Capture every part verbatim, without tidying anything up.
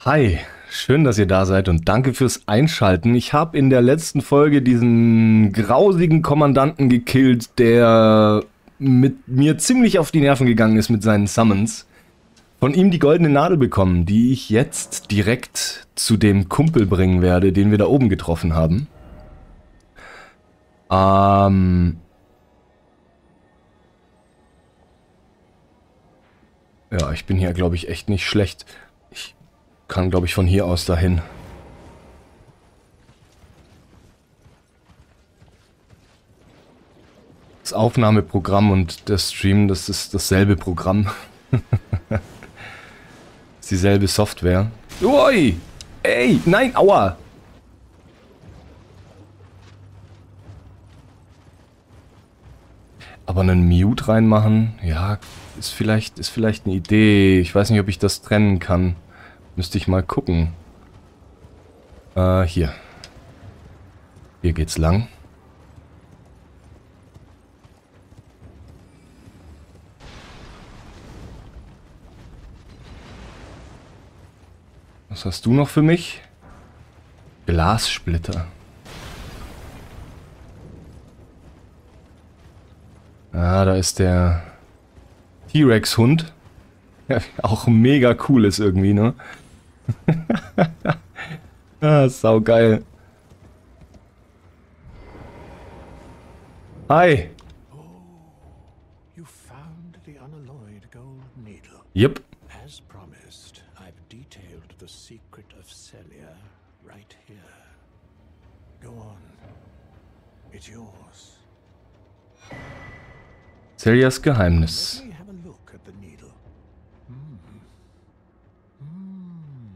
Hi, schön, dass ihr da seid und danke fürs Einschalten. Ich habe in der letzten Folge diesen grausigen Kommandanten gekillt, der mit mir ziemlich auf die Nerven gegangen ist mit seinen Summons. Von ihm die goldene Nadel bekommen, die ich jetzt direkt zu dem Kumpel bringen werde, den wir da oben getroffen haben. Ähm... Ja, ich bin hier, glaube ich, echt nicht schlecht. Ich kann, glaube ich, von hier aus dahin. Das Aufnahmeprogramm und der Stream, das ist dasselbe Programm. Das ist dieselbe Software. Ui! Ey! Nein! Aua! Aber einen Mute reinmachen? Ja, ist vielleicht, ist vielleicht eine Idee. Ich weiß nicht, ob ich das trennen kann. Müsste ich mal gucken. Äh, hier. Hier geht's lang. Was hast du noch für mich? Glassplitter. Ah, da ist der T-Rex-Hund. Ja, auch mega cool ist irgendwie, ne? Ah, saugeil. Hi. You found the unalloyed gold needle. Yep. As promised, I've detailed the secret of Celia right here. Go on. It's yours. Celias Geheimnis. Let me have a look at the needle. Hmm. Hmm.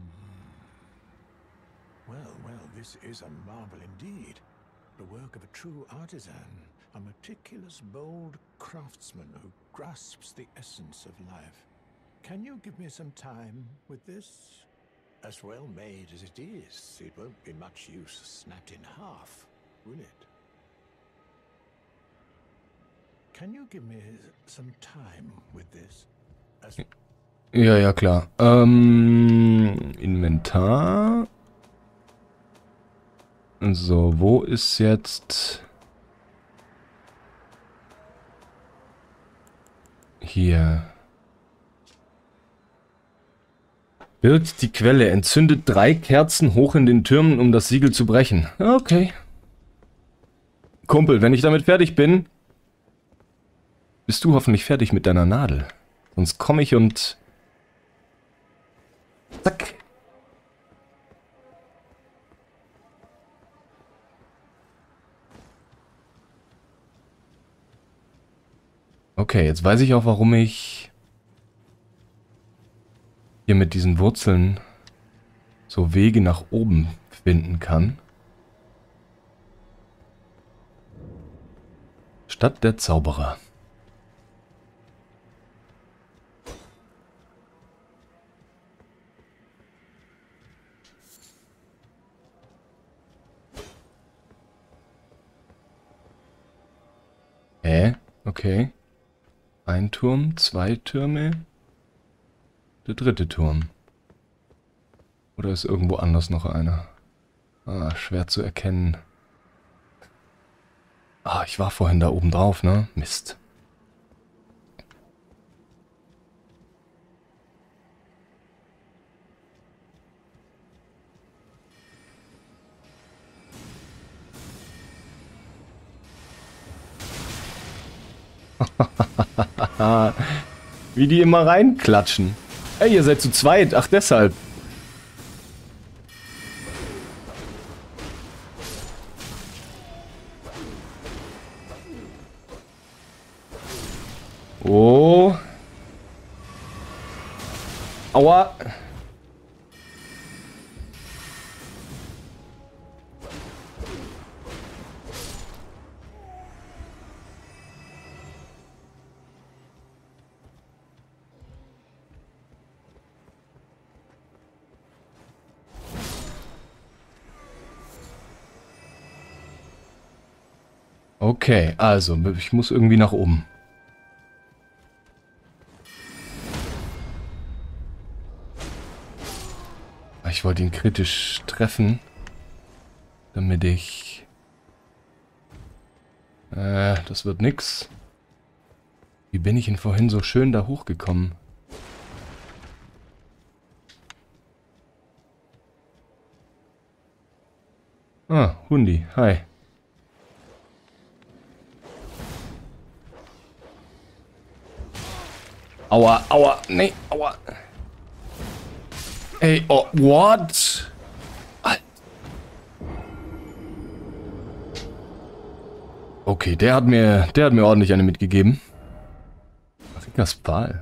Well, well, this is a marvel indeed. The work of a true artisan, a meticulous, bold craftsman who grasps the essence of life. Can you give me some time with this? As well made as it is, it won't be much use snapped in half, will it? Can you give me some time with this? As Ja, ja, klar. Ähm, Inventar. So, wo ist jetzt... Hier. Birgt die Quelle, entzündet drei Kerzen hoch in den Türmen, um das Siegel zu brechen. Okay. Kumpel, wenn ich damit fertig bin, bist du hoffentlich fertig mit deiner Nadel. Sonst komme ich und... Zack. Okay, jetzt weiß ich auch, warum ich hier mit diesen Wurzeln so Wege nach oben finden kann. Stadt der Zauberer. Hä? Okay. Ein Turm, zwei Türme. Der dritte Turm. Oder ist irgendwo anders noch einer? Ah, schwer zu erkennen. Ah, ich war vorhin da oben drauf, ne? Mist. Wie die immer reinklatschen. Ey, ihr seid zu zweit. Ach, deshalb. Oh. Aua. Okay, also, ich muss irgendwie nach oben. Ich wollte ihn kritisch treffen, damit ich... Äh, das wird nix. Wie bin ich denn vorhin so schön da hochgekommen? Ah, Hundi, hi. Aua, aua, nee, aua. Ey, oh, what? Okay, der hat mir, der hat mir ordentlich eine mitgegeben. Rikas Pfahl.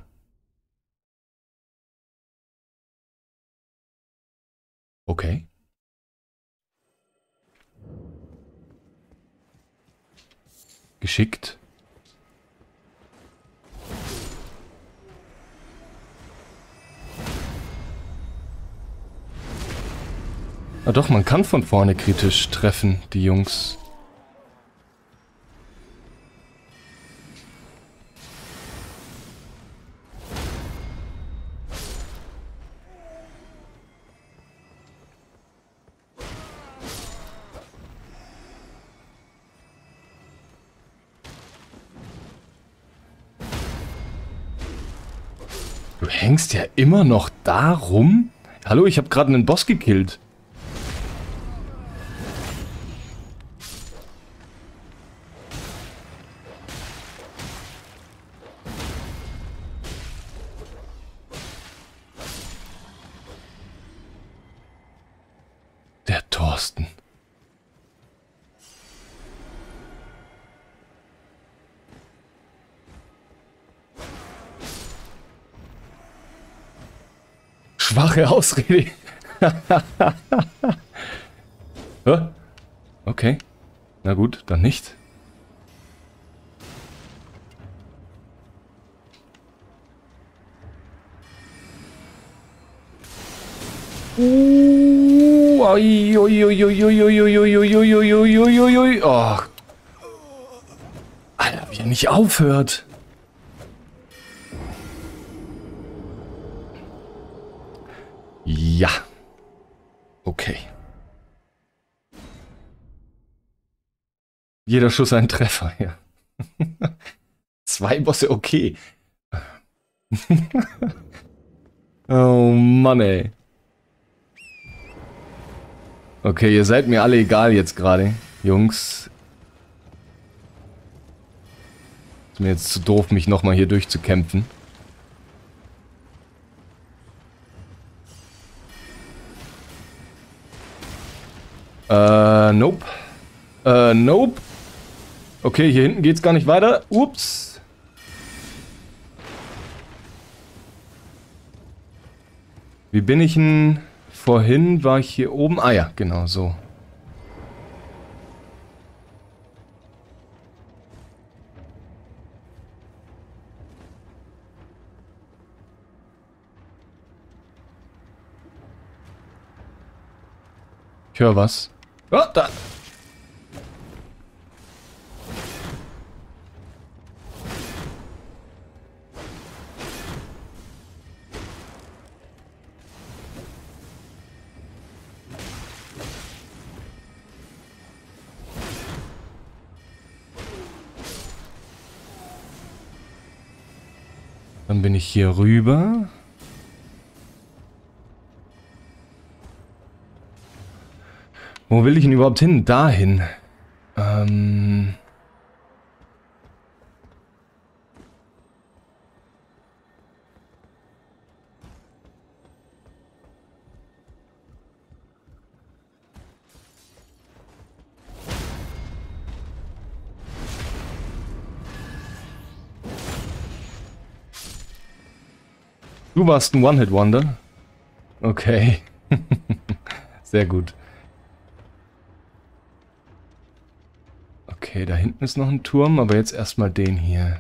Okay. Geschickt. Ah doch, man kann von vorne kritisch treffen, die Jungs. Du hängst ja immer noch da rum? Hallo, ich habe gerade einen Boss gekillt. Der Thorsten. Schwache Ausrede. Hä? Okay. Na gut, dann nicht. Uh, oi, oi, oi, oi, oi, oi, oi, oi, oi, oi, oi, oi, oi, oi. Oh. Alter, wie er nicht aufhört. Ja. Okay. Jeder Schuss ein Treffer, ja. Zwei Bosse, okay. Oh Mann, ey. Okay, ihr seid mir alle egal jetzt gerade, Jungs. Ist mir jetzt zu doof, mich nochmal hier durchzukämpfen. Äh, nope. Äh, nope. Okay, hier hinten geht's gar nicht weiter. Ups. Wie bin ich denn... Vorhin war ich hier oben. Ah ja, genau so. Ich höre was. Oh, da. Dann bin ich hier rüber. Wo will ich denn überhaupt hin? Dahin. Ähm... Du warst ein One-Hit-Wonder? Okay. Sehr gut. Okay, da hinten ist noch ein Turm, aber jetzt erstmal den hier.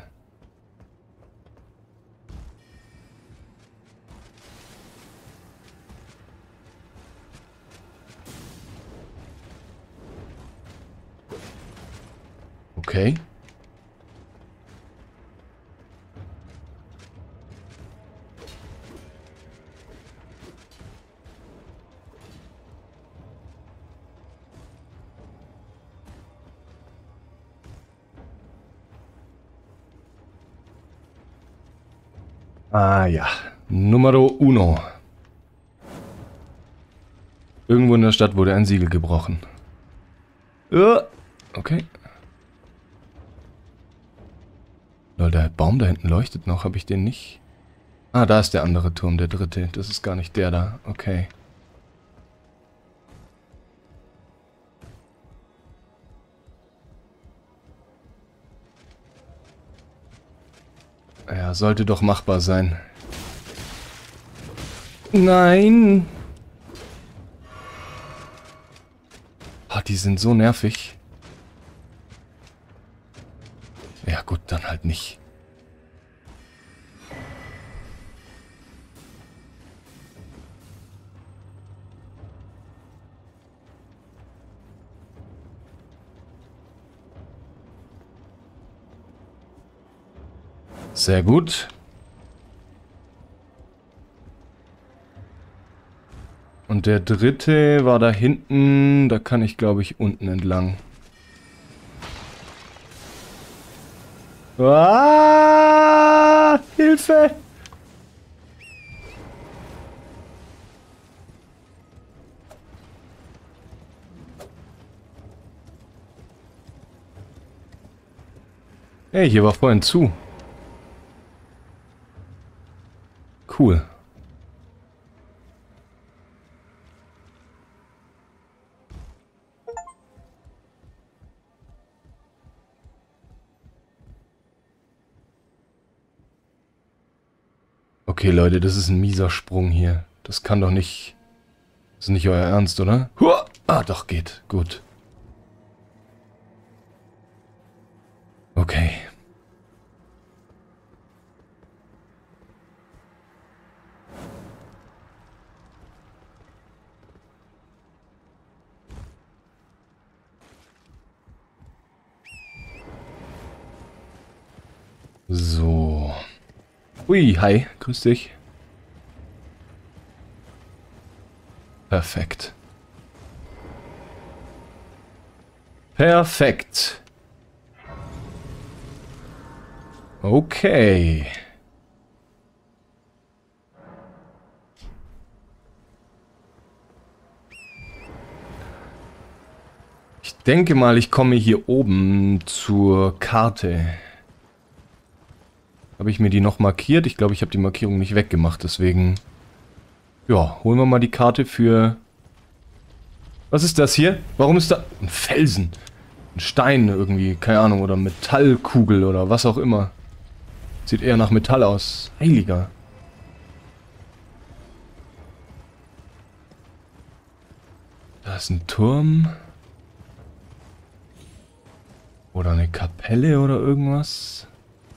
Okay. Ah ja, Numero uno. Irgendwo in der Stadt wurde ein Siegel gebrochen. Uh, okay. Lol, der Baum da hinten leuchtet noch. Habe ich den nicht? Ah, da ist der andere Turm, der dritte. Das ist gar nicht der da. Okay. Ja, sollte doch machbar sein. Nein! Ah, die sind so nervig. Ja gut, dann halt nicht. Sehr gut. Und der dritte war da hinten. Da kann ich, glaube ich, unten entlang. Ah, Hilfe! Hey, hier war vorhin zu. Cool. Okay, Leute, das ist ein mieser Sprung hier. Das kann doch nicht... Das ist nicht euer Ernst, oder? Huah! Ah, doch, geht. Gut. Okay. So. Ui, hi. Grüß dich. Perfekt. Perfekt. Okay. Ich denke mal, ich komme hier oben zur Karte. Habe ich mir die noch markiert? Ich glaube, ich habe die Markierung nicht weggemacht, deswegen... Ja, holen wir mal die Karte für... Was ist das hier? Warum ist da... Ein Felsen. Ein Stein irgendwie, keine Ahnung, oder Metallkugel oder was auch immer. Sieht eher nach Metall aus. Heiliger. Da ist ein Turm. Oder eine Kapelle oder irgendwas.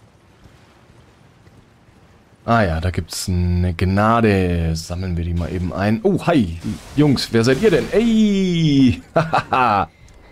Ah ja, da gibt's eine Gnade. Sammeln wir die mal eben ein. Oh, hi. Jungs, wer seid ihr denn? Ey! Hahaha.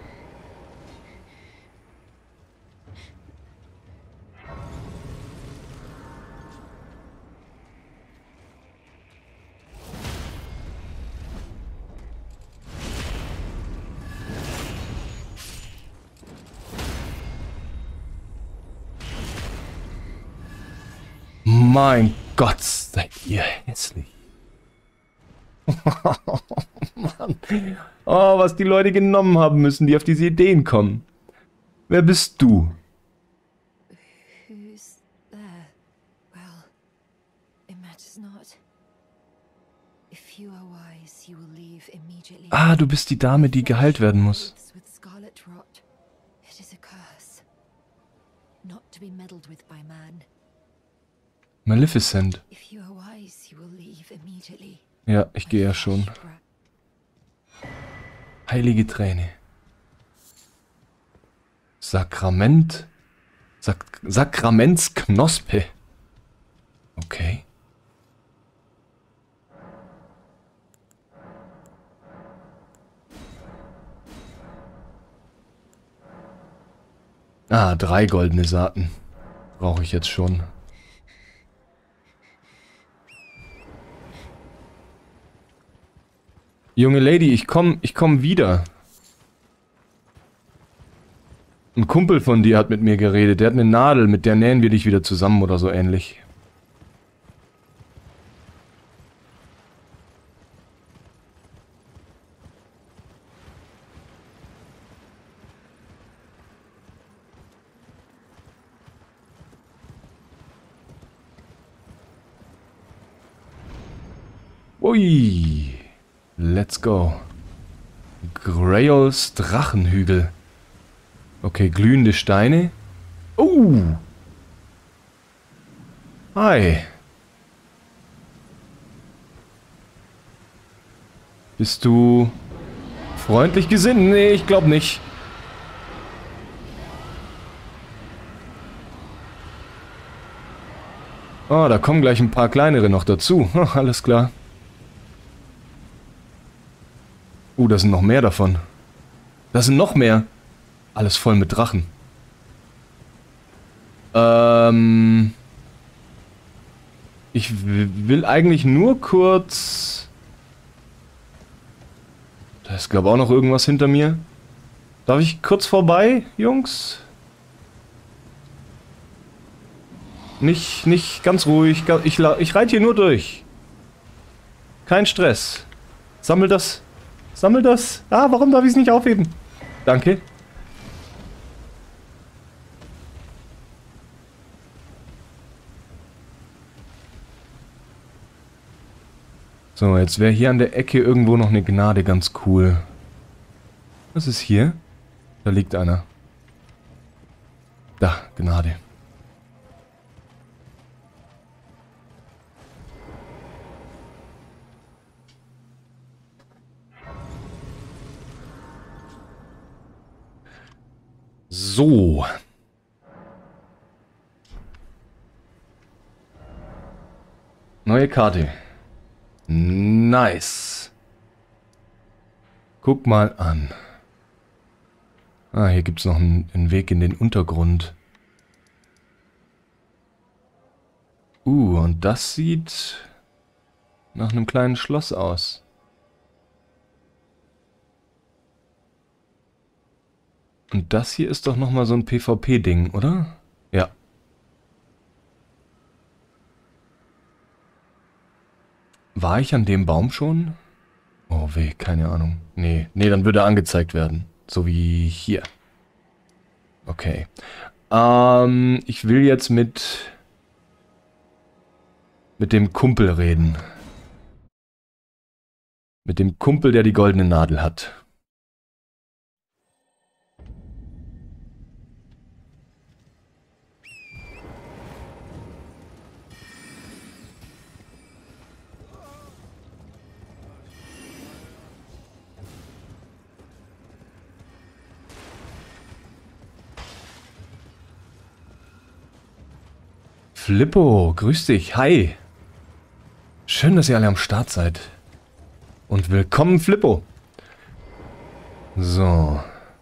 Mein Gott, seid ihr hässlich. Mann. Oh, was die Leute genommen haben müssen, die auf diese Ideen kommen. Wer bist du? Who's there? Well, it matters not. If you are wise, you will leave immediately. Ah, du bist die Dame, die geheilt werden muss. With scarlet rot. It is a curse. Not to be meddled with by man. Maleficent. If you are wise, you will leave immediately. Ja, ich gehe ja schon. Heilige Träne. Sakrament. Sak Sakramentsknospe. Okay. Ah, drei goldene Saaten. Brauche ich jetzt schon. Junge Lady, ich komm, ich komm wieder. Ein Kumpel von dir hat mit mir geredet. Der hat eine Nadel, mit der nähen wir dich wieder zusammen oder so ähnlich. Ui. Let's go. Grails Drachenhügel. Okay, glühende Steine. Oh. Hi. Bist du freundlich gesinnt? Nee, ich glaube nicht. Oh, da kommen gleich ein paar kleinere noch dazu. Oh, alles klar. Uh, da sind noch mehr davon. Da sind noch mehr. Alles voll mit Drachen. Ähm... Ich will eigentlich nur kurz... Da ist, glaube ich, auch noch irgendwas hinter mir. Darf ich kurz vorbei, Jungs? Nicht, nicht ganz ruhig. Ich, ich reite hier nur durch. Kein Stress. Sammel das. Sammel das. Ah, warum darf ich es nicht aufheben? Danke. So, jetzt wäre hier an der Ecke irgendwo noch eine Gnade ganz cool. Was ist hier? Da liegt einer. Da, Gnade. So. Neue Karte. Nice. Guck mal an. Ah, hier gibt es noch einen, einen Weg in den Untergrund. Uh, und das sieht nach einem kleinen Schloss aus. Und das hier ist doch nochmal so ein PvP-Ding, oder? Ja. War ich an dem Baum schon? Oh weh, keine Ahnung. Nee, nee, dann würde er angezeigt werden. So wie hier. Okay. Ähm, ich will jetzt mit... mit dem Kumpel reden. Mit dem Kumpel, der die goldene Nadel hat. Flippo, grüß dich, hi. Schön, dass ihr alle am Start seid. Und willkommen, Flippo. So.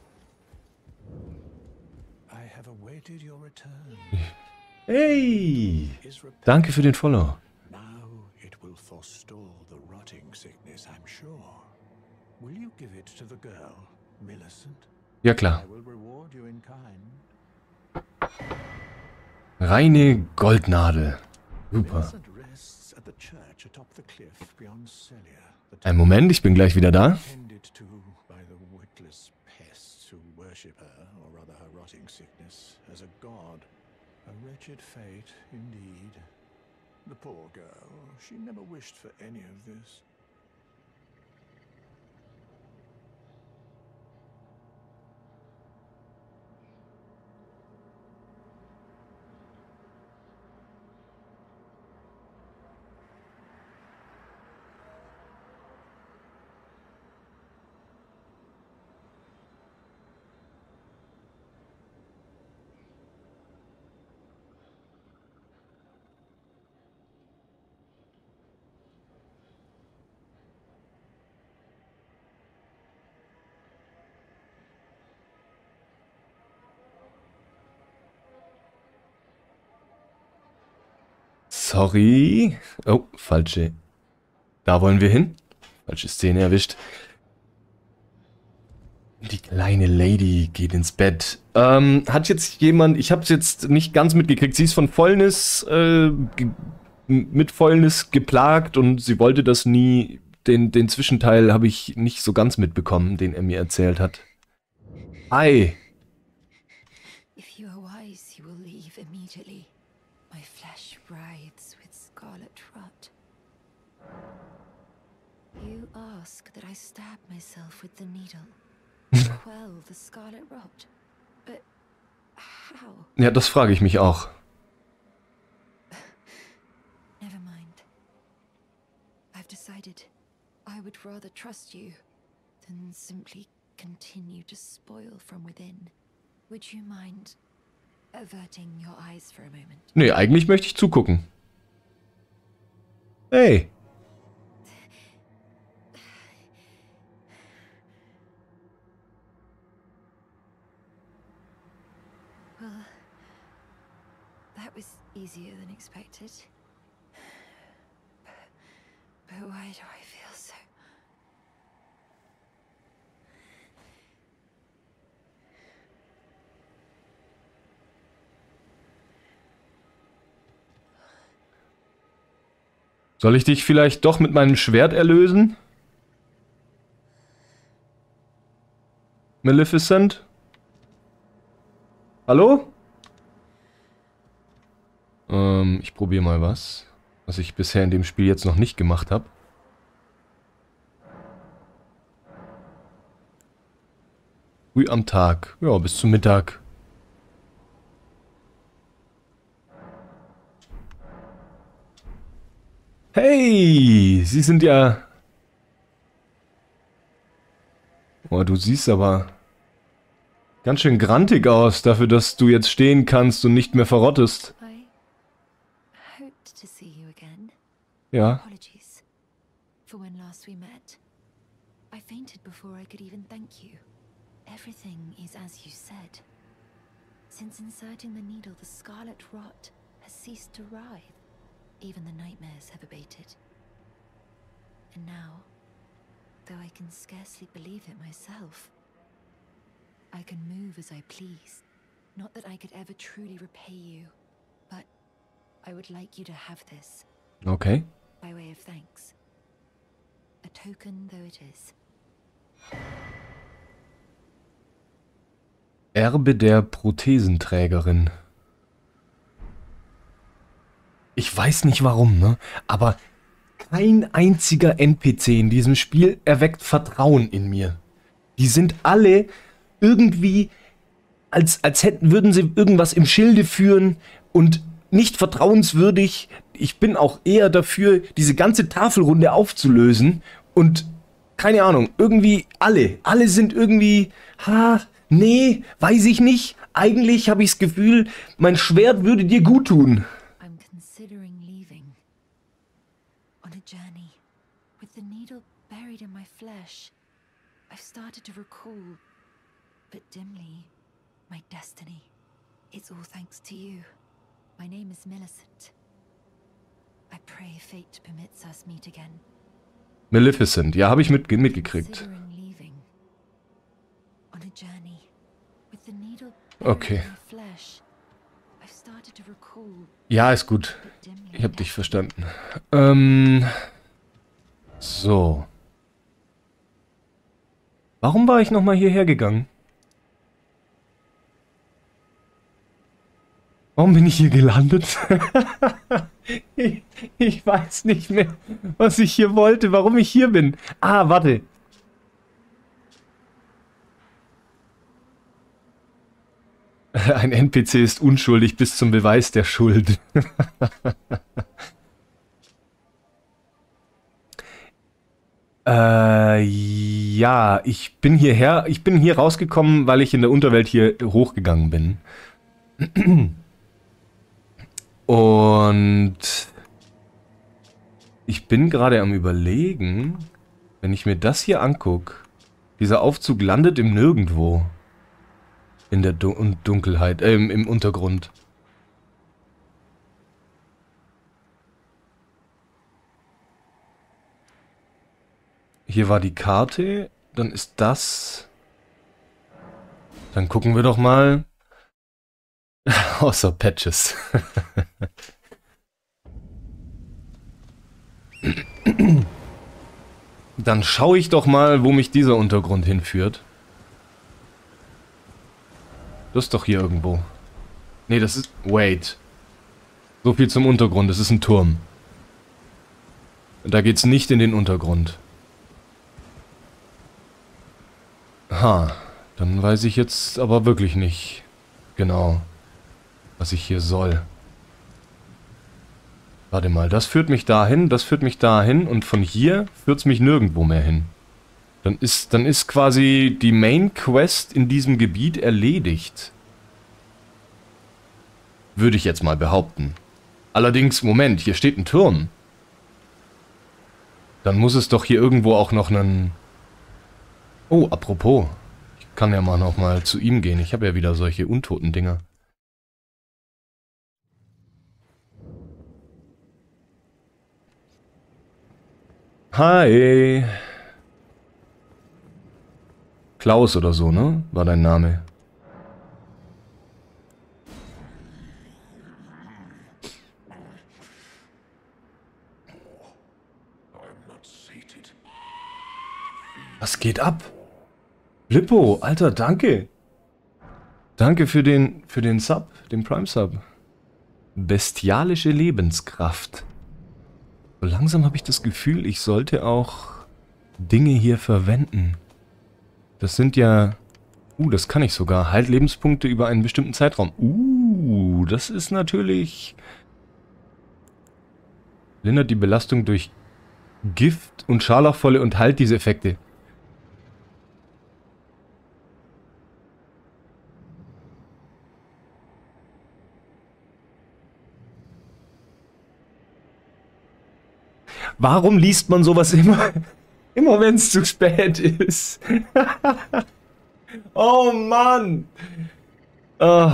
Hey, danke für den Follow. Now it will forestall the rotting sickness, I'm sure. Will you give it to the girl, Millicent? Ja klar. I will reward you in kind. Reine Goldnadel. Super. Ein Moment, ich bin gleich wieder da. Sorry. Oh, falsche. Da wollen wir hin. Falsche Szene erwischt. Die kleine Lady geht ins Bett. Ähm, hat jetzt jemand, ich habe es jetzt nicht ganz mitgekriegt, sie ist von Fäulnis, äh, mit Fäulnis geplagt und sie wollte das nie, den, den Zwischenteil habe ich nicht so ganz mitbekommen, den er mir erzählt hat. Hi. If you are wise, you will leave immediately. My flesh writhes with scarlet rot. ask that I stab myself with the needle. Quell the scarlet rot. But how? Ja, das frage ich mich auch. Never mind. I've decided I would rather trust you than simply continue to spoil from within. Would you mind averting your eyes for a moment? Nee, eigentlich möchte ich zugucken. Hey. Well, that was easier than expected. But, but why do I feel so... Soll ich dich vielleicht doch mit meinem Schwert erlösen? Maleficent? Hallo? Ähm, ich probiere mal was, was ich bisher in dem Spiel jetzt noch nicht gemacht habe. Früh am Tag. Ja, bis zum Mittag. Hey, Sie sind ja... Oh, du siehst aber ganz schön grantig aus, dafür, dass du jetzt stehen kannst und nicht mehr verrottest. I hoped to see you again. Ja. Apologies for when last we met. I fainted before I could even thank you. Everything is as you said. Since inserting the needle, the scarlet rot has ceased to writhe. Even the nightmares have abated. And now, though I can scarcely believe it myself, I can move as I please. Not that I could ever truly repay you, but I would like you to have this. Okay. By way of thanks. A token though it is. Erbe der Prothesenträgerin. Ich weiß nicht warum, ne? Aber kein einziger N P C in diesem Spiel erweckt Vertrauen in mir. Die sind alle irgendwie, als, als hätten, würden sie irgendwas im Schilde führen und nicht vertrauenswürdig. Ich bin auch eher dafür, diese ganze Tafelrunde aufzulösen und, keine Ahnung, irgendwie alle, alle sind irgendwie, ha, nee, weiß ich nicht. Eigentlich habe ich das Gefühl, mein Schwert würde dir gut tun. I'm considering leaving. On a journey. With the needle buried in my flesh. I've started to recall, but dimly, my destiny. It's all thanks to you. My name is Millicent. I pray fate permits us meet again. Maleficent, ja, habe ich mit, mitgekriegt. Considering leaving. On a journey. With the needle Okay. buried in my flesh. I've started to recall, Ja, ist gut. but dimly, Ich habe dich verstanden. Ähm. So. Warum war ich nochmal hierher gegangen? Warum bin ich hier gelandet? ich, ich weiß nicht mehr, was ich hier wollte, warum ich hier bin. Ah, warte. Ein N P C ist unschuldig bis zum Beweis der Schuld. äh, ja, ich bin hierher, ich bin hier rausgekommen, weil ich in der Unterwelt hier hochgegangen bin. Und ich bin gerade am Überlegen, wenn ich mir das hier angucke, dieser Aufzug landet im Nirgendwo. In der Dun Dunkelheit, äh, im, im Untergrund. Hier war die Karte, dann ist das. Dann gucken wir doch mal. Außer Patches. Dann schaue ich doch mal, wo mich dieser Untergrund hinführt. Das ist doch hier irgendwo. Nee, das ist... Wait. So viel zum Untergrund. Das ist ein Turm. Da geht's nicht in den Untergrund. Aha, dann weiß ich jetzt aber wirklich nicht genau, was ich hier soll. Warte mal, das führt mich dahin, das führt mich dahin und von hier führt es mich nirgendwo mehr hin. Dann ist, dann ist quasi die Main Quest in diesem Gebiet erledigt. Würde ich jetzt mal behaupten. Allerdings, Moment, hier steht ein Turm. Dann muss es doch hier irgendwo auch noch einen... Oh, apropos. Ich kann ja mal noch mal zu ihm gehen. Ich habe ja wieder solche untoten Dinger. Hi. Klaus oder so, ne? War dein Name. Was geht ab? Blippo, Alter, danke. Danke für den, für den Sub, den Prime Sub. Bestialische Lebenskraft. So langsam habe ich das Gefühl, ich sollte auch Dinge hier verwenden. Das sind ja... Uh, das kann ich sogar. Halt Lebenspunkte über einen bestimmten Zeitraum. Uh, das ist natürlich... Lindert die Belastung durch Gift und Scharlachvolle und halt diese Effekte. Warum liest man sowas immer, immer wenn es zu spät ist? Oh Mann! Oh.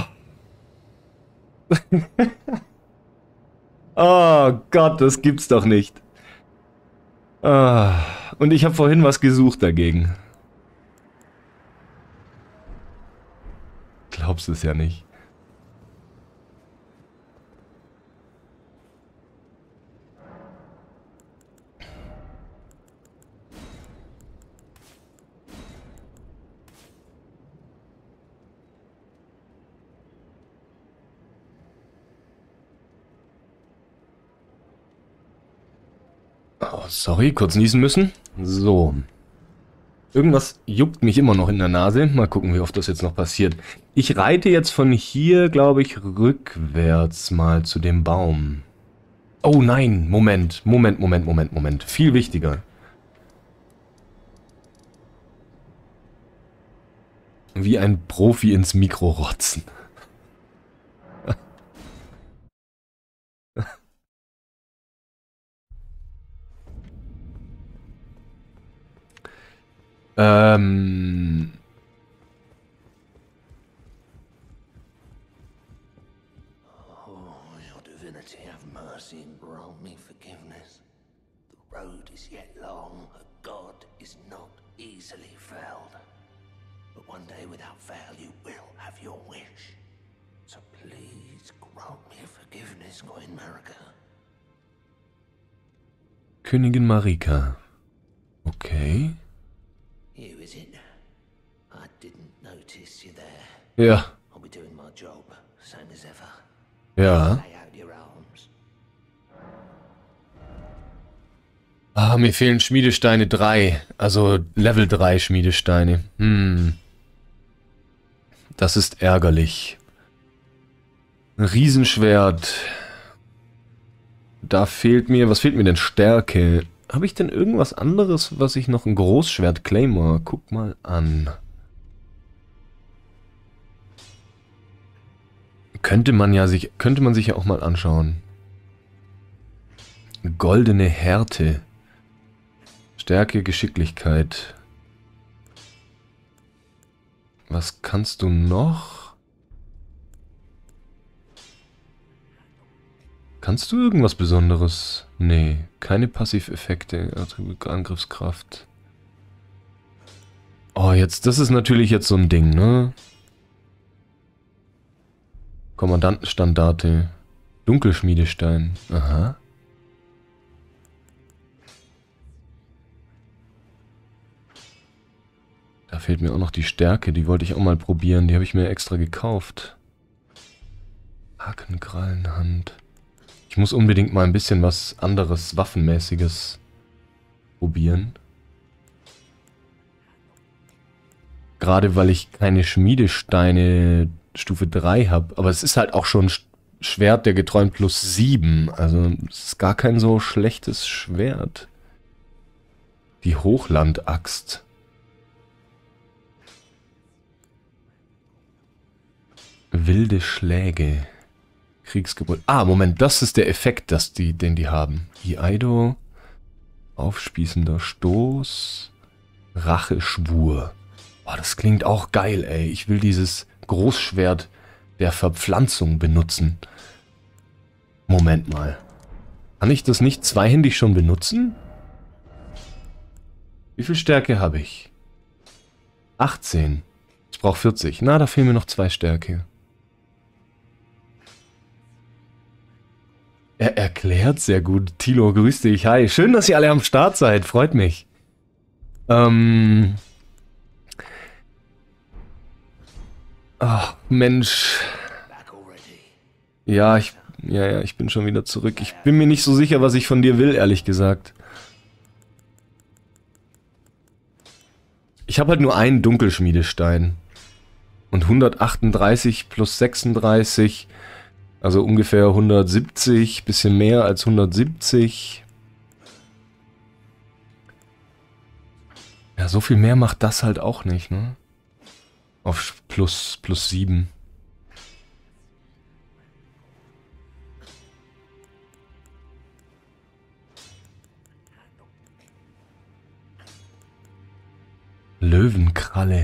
Oh Gott, das gibt's doch nicht. Oh. Und ich habe vorhin was gesucht dagegen. Glaubst es ja nicht. Oh, sorry, kurz niesen müssen. So. Irgendwas juckt mich immer noch in der Nase. Mal gucken, wie oft das jetzt noch passiert. Ich reite jetzt von hier, glaube ich, rückwärts mal zu dem Baum. Oh nein, Moment, Moment, Moment, Moment, Moment. Viel wichtiger. Wie ein Profi ins Mikro rotzen. ähm... Königin Marika. Okay. Ja. Ja. Ah, mir fehlen Schmiedesteine drei. Also Level drei Schmiedesteine. Hm. Das ist ärgerlich. Ein Riesenschwert. Da fehlt mir... Was fehlt mir denn? Stärke. Habe ich denn irgendwas anderes, was ich noch... Ein Großschwert Claymore. Guck mal an. Könnte man ja sich... Könnte man sich ja auch mal anschauen. Goldene Härte. Stärke, Geschicklichkeit. Was kannst du noch? Kannst du irgendwas Besonderes? Nee, keine Passiveffekte, Attribut, Angriffskraft. Oh, jetzt, das ist natürlich jetzt so ein Ding, ne? Kommandantenstandarte. Dunkelschmiedestein. Aha. Da fehlt mir auch noch die Stärke, die wollte ich auch mal probieren, die habe ich mir extra gekauft. Hakenkrallenhand. Ich muss unbedingt mal ein bisschen was anderes, Waffenmäßiges probieren. Gerade weil ich keine Schmiedesteine Stufe drei habe. Aber es ist halt auch schon Schwert der Geträumt plus sieben. Also es ist gar kein so schlechtes Schwert. Die Hochlandaxt. Wilde Schläge. Kriegsgeburt. Ah, Moment, das ist der Effekt, das die, den die haben. Iaido. Aufspießender Stoß. Racheschwur. Oh, das klingt auch geil, ey. Ich will dieses Großschwert der Verpflanzung benutzen. Moment mal. Kann ich das nicht zweihändig schon benutzen? Wie viel Stärke habe ich? achtzehn. Ich brauche vierzig. Na, da fehlen mir noch zwei Stärke. Er erklärt sehr gut. Tilo, grüß dich. Hi. Schön, dass ihr alle am Start seid. Freut mich. Ähm... Ach, Mensch. Ja, ich, ja, ja, ich bin schon wieder zurück. Ich bin mir nicht so sicher, was ich von dir will, ehrlich gesagt. Ich habe halt nur einen Dunkelschmiedestein. Und hundertachtunddreißig plus sechsunddreißig, also ungefähr hundertsiebzig, bisschen mehr als hundertsiebzig. Ja, so viel mehr macht das halt auch nicht, ne? Auf plus, plus sieben. Löwenkralle.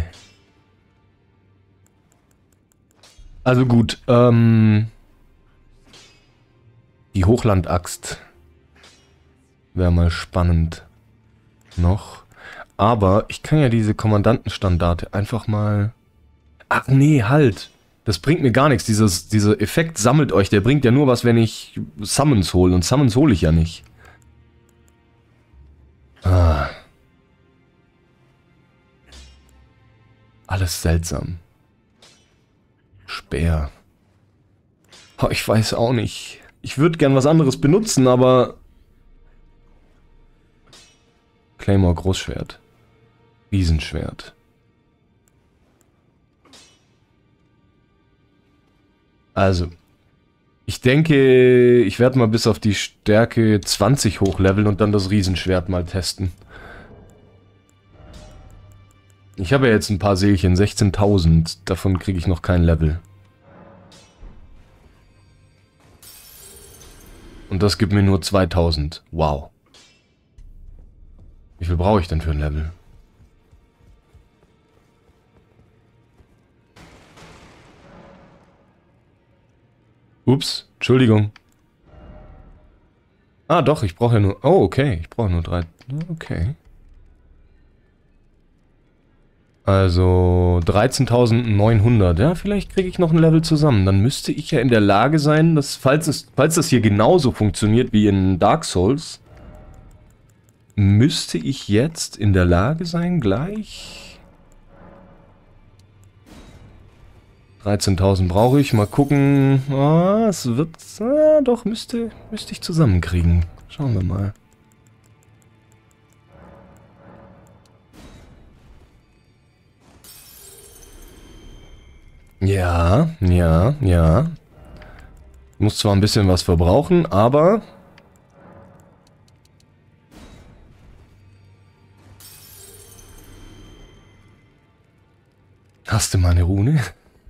Also gut, ähm... die Hochlandaxt wäre mal spannend noch. Aber ich kann ja diese Kommandantenstandarte einfach mal... Ach nee, halt. Das bringt mir gar nichts. Dieses, dieser Effekt sammelt euch. Der bringt ja nur was, wenn ich Summons hole. Und Summons hole ich ja nicht. Ah. Alles seltsam. Speer. Oh, ich weiß auch nicht. Ich würde gern was anderes benutzen, aber... Claymore Großschwert. Riesenschwert. Also, ich denke, ich werde mal bis auf die Stärke zwanzig hochleveln und dann das Riesenschwert mal testen. Ich habe ja jetzt ein paar Seelchen, sechzehntausend, davon kriege ich noch kein Level. Und das gibt mir nur zweitausend. Wow. Wie viel brauche ich denn für ein Level? Ups, Entschuldigung. Ah, doch, ich brauche ja nur... Oh, okay, ich brauche nur drei... Okay. Also dreizehntausendneunhundert. Ja, vielleicht kriege ich noch ein Level zusammen. Dann müsste ich ja in der Lage sein, dass, falls, es, falls das hier genauso funktioniert wie in Dark Souls, müsste ich jetzt in der Lage sein, gleich... dreizehntausend brauche ich. Mal gucken. Ah, es wird... Ah, doch, müsste, müsste ich zusammenkriegen. Schauen wir mal. Ja, ja, ja. Muss zwar ein bisschen was verbrauchen, aber... Hast du mal eine Rune?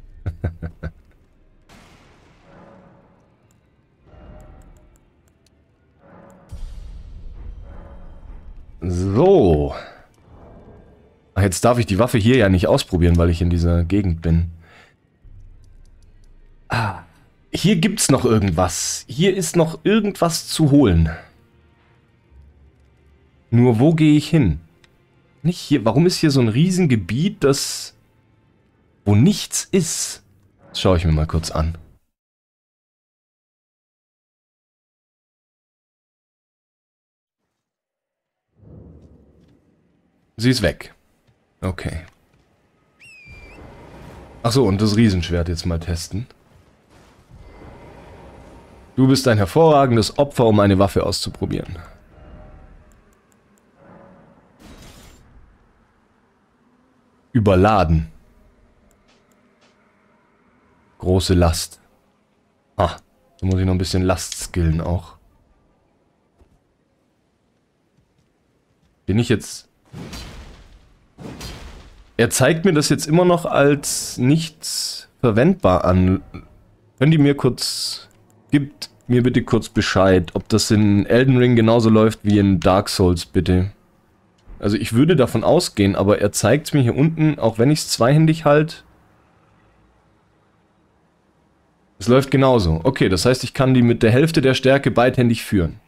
So. Ach, jetzt darf ich die Waffe hier ja nicht ausprobieren, weil ich in dieser Gegend bin. Ah, hier gibt's noch irgendwas. Hier ist noch irgendwas zu holen. Nur wo gehe ich hin? Nicht hier. Warum ist hier so ein Riesengebiet, das... wo nichts ist? Das schaue ich mir mal kurz an. Sie ist weg. Okay. Achso, und das Riesenschwert jetzt mal testen. Du bist ein hervorragendes Opfer, um eine Waffe auszuprobieren. Überladen. Große Last. Ah, da muss ich noch ein bisschen Last skillen auch. Bin ich jetzt... Er zeigt mir das jetzt immer noch als nicht verwendbar an. Können die mir kurz... Gibt mir bitte kurz Bescheid, ob das in Elden Ring genauso läuft wie in Dark Souls, bitte. Also ich würde davon ausgehen, aber er zeigt es mir hier unten, auch wenn ich es zweihändig halte. Es läuft genauso. Okay, das heißt, ich kann die mit der Hälfte der Stärke beidhändig führen.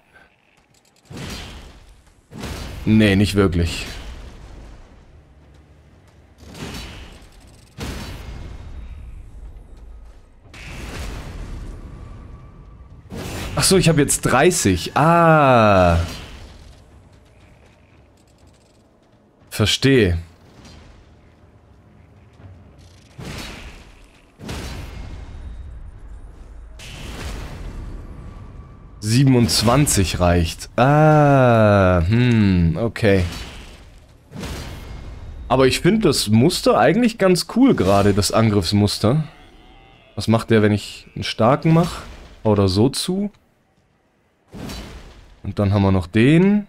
Nee, nicht wirklich. Achso, ich habe jetzt dreißig. Ah. Verstehe. siebenundzwanzig reicht. Ah, hm, okay. Aber ich finde das Muster eigentlich ganz cool gerade, das Angriffsmuster. Was macht der, wenn ich einen starken mache? Oder so zu. Und dann haben wir noch den.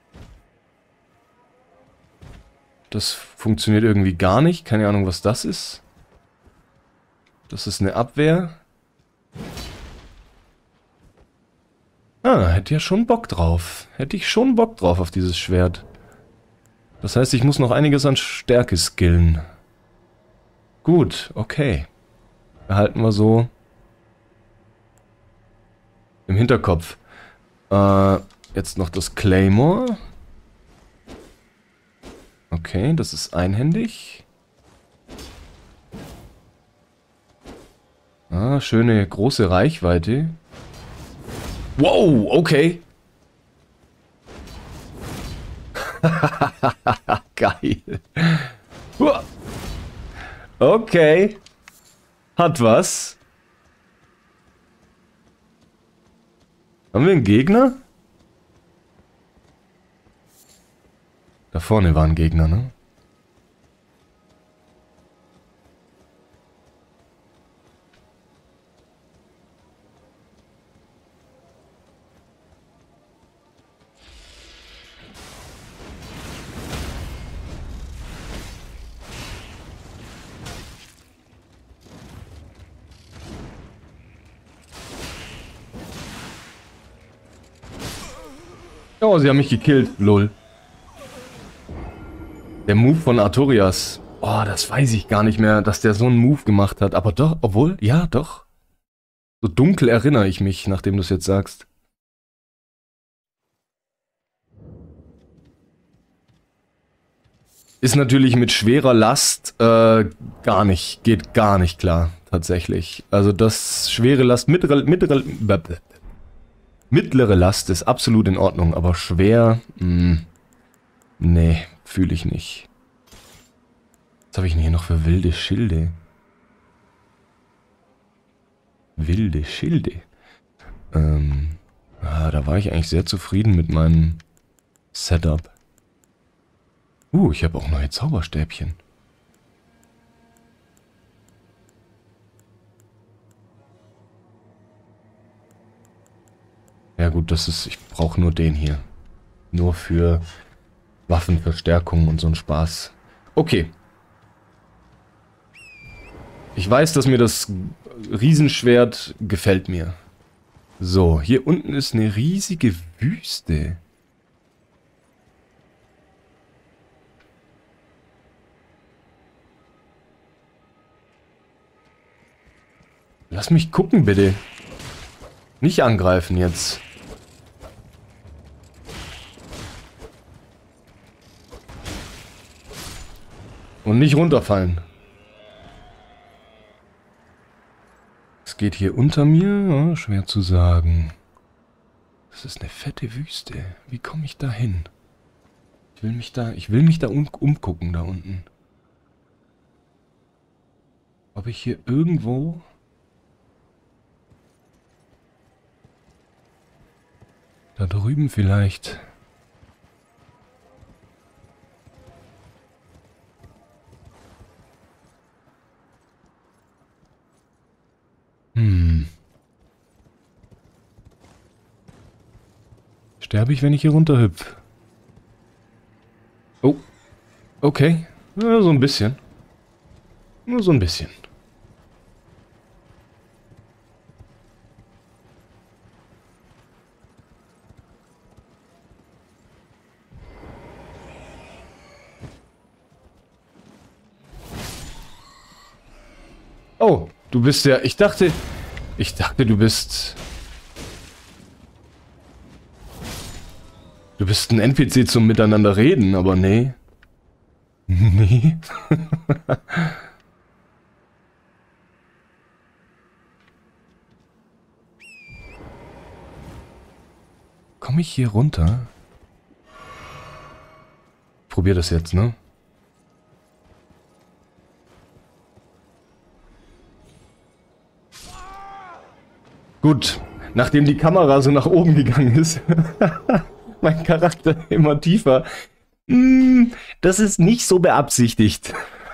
Das funktioniert irgendwie gar nicht. Keine Ahnung, was das ist. Das ist eine Abwehr. Ah, hätte ja schon Bock drauf. Hätte ich schon Bock drauf auf dieses Schwert. Das heißt, ich muss noch einiges an Stärke skillen. Gut, okay. Behalten wir so im Hinterkopf. Äh, jetzt noch das Claymore. Okay, das ist einhändig. Ah, schöne große Reichweite. Wow, okay. Geil. Okay. Hat was. Haben wir einen Gegner? Da vorne war ein Gegner, ne? Oh, sie haben mich gekillt. Lol. Der Move von Artorias. Oh, das weiß ich gar nicht mehr, dass der so einen Move gemacht hat. Aber doch, obwohl, ja, doch. So dunkel erinnere ich mich, nachdem du es jetzt sagst. Ist natürlich mit schwerer Last äh, gar nicht, geht gar nicht klar, tatsächlich. Also das schwere Last, mittlere, mittlere, mittlere Last ist absolut in Ordnung, aber schwer, mh, nee, fühle ich nicht. Was habe ich denn hier noch für wilde Schilde? Wilde Schilde? Ähm, ah, da war ich eigentlich sehr zufrieden mit meinem Setup. Uh, ich habe auch neue Zauberstäbchen. Ja gut, das ist... Ich brauche nur den hier. Nur für Waffenverstärkung und so ein Spaß. Okay. Ich weiß, dass mir das Riesenschwert gefällt mir. So, hier unten ist eine riesige Wüste. Lass mich gucken, bitte. Nicht angreifen jetzt. Und nicht runterfallen. Es geht hier unter mir? Ja, schwer zu sagen. Das ist eine fette Wüste. Wie komme ich da hin? Ich will mich da, ich will mich da um, umgucken, da unten. Ob ich hier irgendwo... Da drüben vielleicht. Sterbe ich, wenn ich hier runterhüpfe? Oh. Okay. Ja, so ein bisschen. Nur so ein bisschen. Oh, du bist ja... Ich dachte... Ich dachte, du bist... Du bist ein N P C zum Miteinander reden, aber nee. Nee. Komme ich hier runter? Probier das jetzt, ne? Gut, nachdem die Kamera so nach oben gegangen ist, mein Charakter immer tiefer. Mm, das ist nicht so beabsichtigt.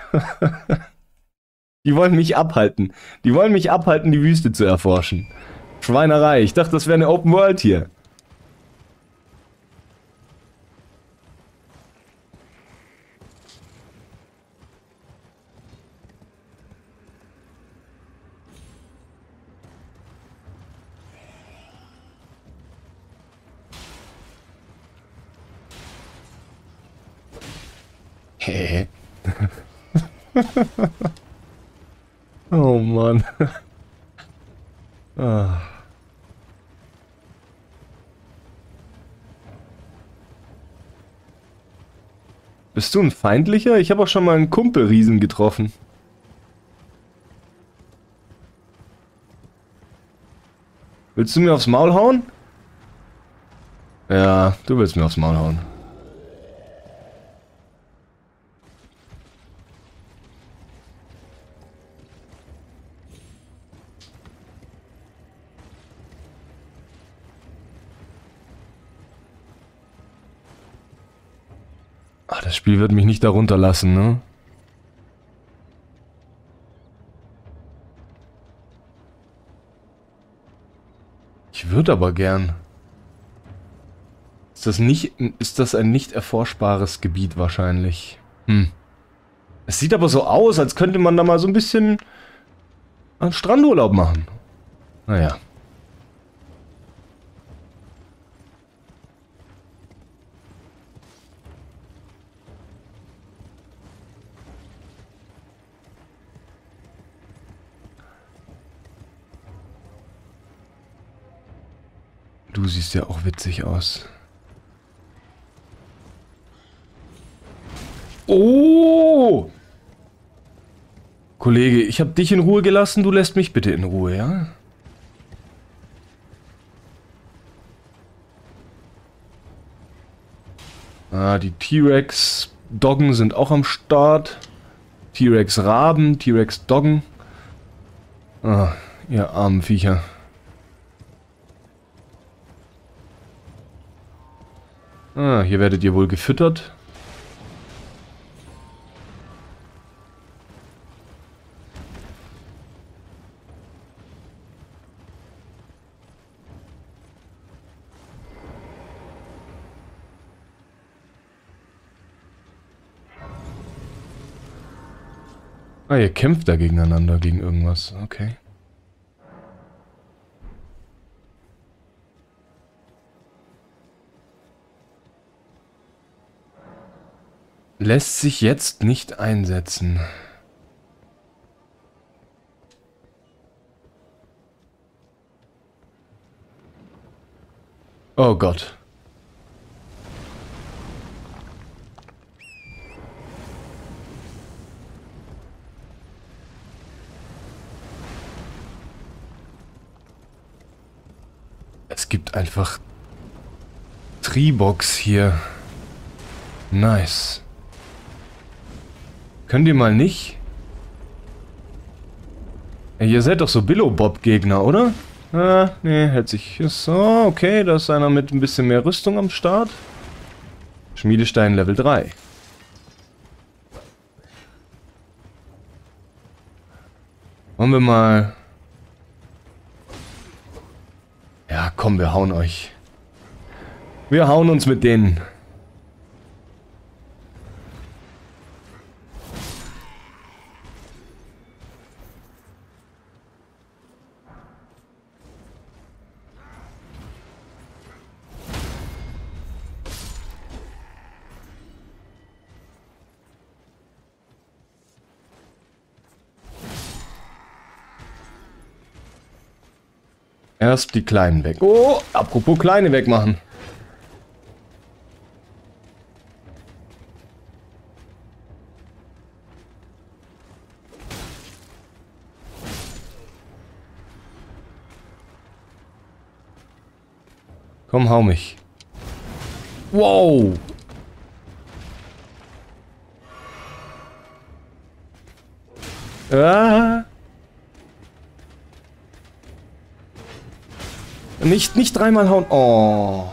Die wollen mich abhalten. Die wollen mich abhalten, die Wüste zu erforschen. Schweinerei. Ich dachte, das wäre eine Open World hier. Hä? Oh Mann. Ah. Bist du ein feindlicher? Ich habe auch schon mal einen Kumpelriesen getroffen. Willst du mir aufs Maul hauen? Ja, du willst mir aufs Maul hauen. Ach, das Spiel wird mich nicht darunter lassen, ne? Ich würde aber gern. Ist das nicht, ist das ein nicht erforschbares Gebiet wahrscheinlich? Hm. Es sieht aber so aus, als könnte man da mal so ein bisschen einen Strandurlaub machen. Naja. Du siehst ja auch witzig aus. Oh! Kollege, ich habe dich in Ruhe gelassen, du lässt mich bitte in Ruhe, ja? Ah, die T-Rex-Doggen sind auch am Start. T-Rex-Raben, T-Rex-Doggen. Ah, ihr armen Viecher. Ah, hier werdet ihr wohl gefüttert. Ah, ihr kämpft da gegeneinander, gegen irgendwas. Okay. Lässt sich jetzt nicht einsetzen. Oh Gott. Es gibt einfach Tribox hier. Nice. Könnt ihr mal nicht? Ey, ihr seid doch so Billo-Bob-Gegner, oder? Ah, nee, hält sich... So, okay, da ist einer mit ein bisschen mehr Rüstung am Start. Schmiedestein Level drei. Wollen wir mal... Ja, komm, wir hauen euch. Wir hauen uns mit denen. Erst die Kleinen weg. Oh, apropos Kleine wegmachen. Komm, hau mich. Wow. Ah. Nicht, nicht dreimal hauen. Oh.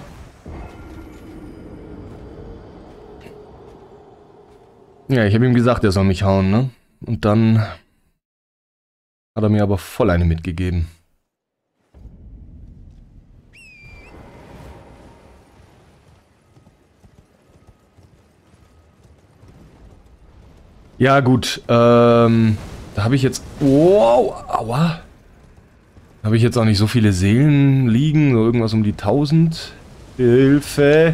Ja, ich habe ihm gesagt, er soll mich hauen, ne? Und dann hat er mir aber voll eine mitgegeben. Ja, gut. Ähm, da habe ich jetzt... Wow, aua. Habe ich jetzt auch nicht so viele Seelen liegen, so irgendwas um die tausend. Hilfe.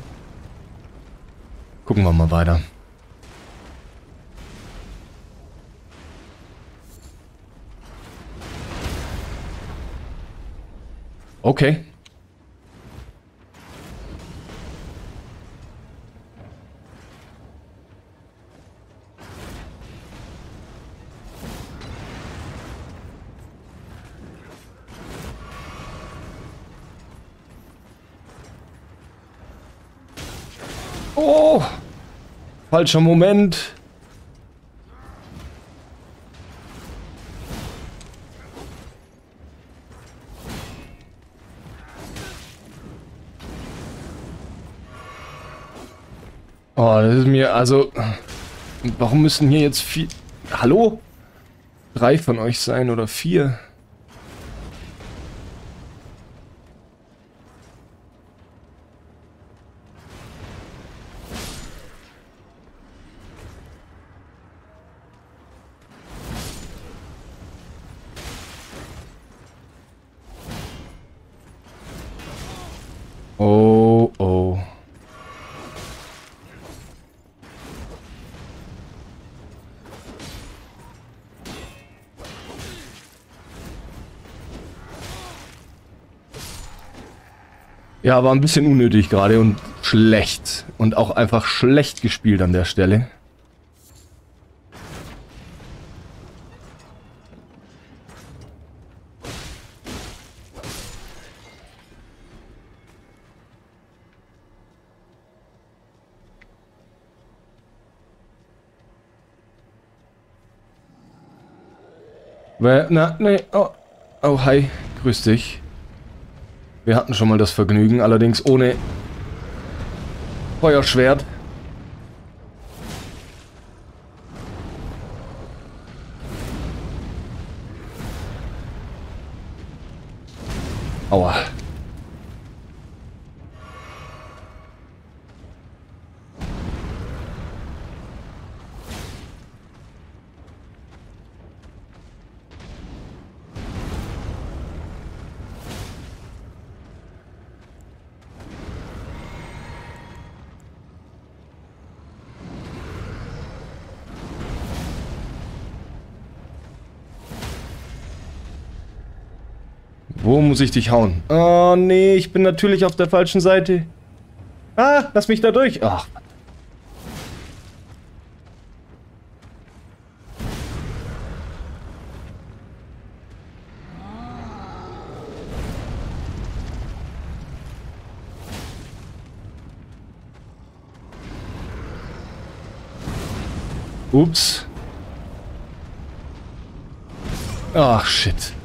Gucken wir mal weiter. Okay. Oh, falscher Moment. Oh, das ist mir, also, warum müssen hier jetzt vier, hallo? Drei von euch sein oder vier? Oh, oh. Ja, war ein bisschen unnötig gerade und schlecht. Und auch einfach schlecht gespielt an der Stelle. Na, nee, oh, oh, hi, grüß dich. Wir hatten schon mal das Vergnügen, allerdings ohne Feuerschwert. Aua. Wo muss ich dich hauen? Oh nee, ich bin natürlich auf der falschen Seite. Ah, lass mich da durch. Ach. Ups. Ach, shit.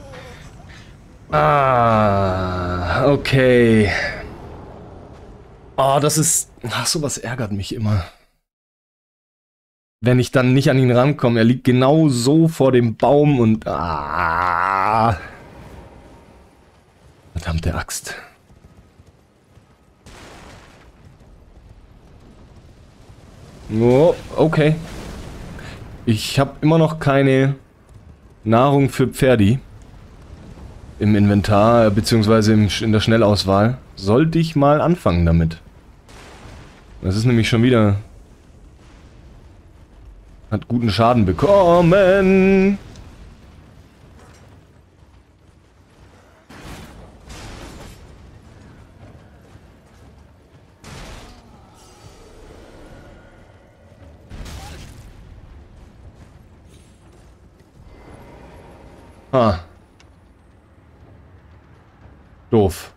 Ah, okay. Oh, das ist... Ach, sowas ärgert mich immer. Wenn ich dann nicht an ihn rankomme. Er liegt genau so vor dem Baum und... Ah. Verdammte Axt. Oh, okay. Ich habe immer noch keine Nahrung für Pferdi im Inventar, beziehungsweise im, in der Schnellauswahl. Sollte ich mal anfangen damit. Das ist nämlich schon wieder... Hat guten Schaden bekommen. Ah. Doof.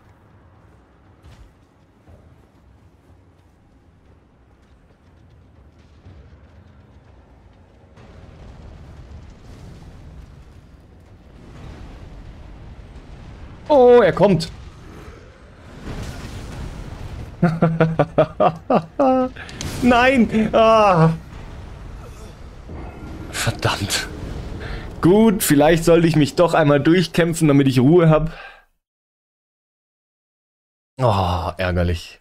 Oh, er kommt. Nein! Ah. Verdammt. Gut, vielleicht sollte ich mich doch einmal durchkämpfen, damit ich Ruhe habe. Oh, ärgerlich.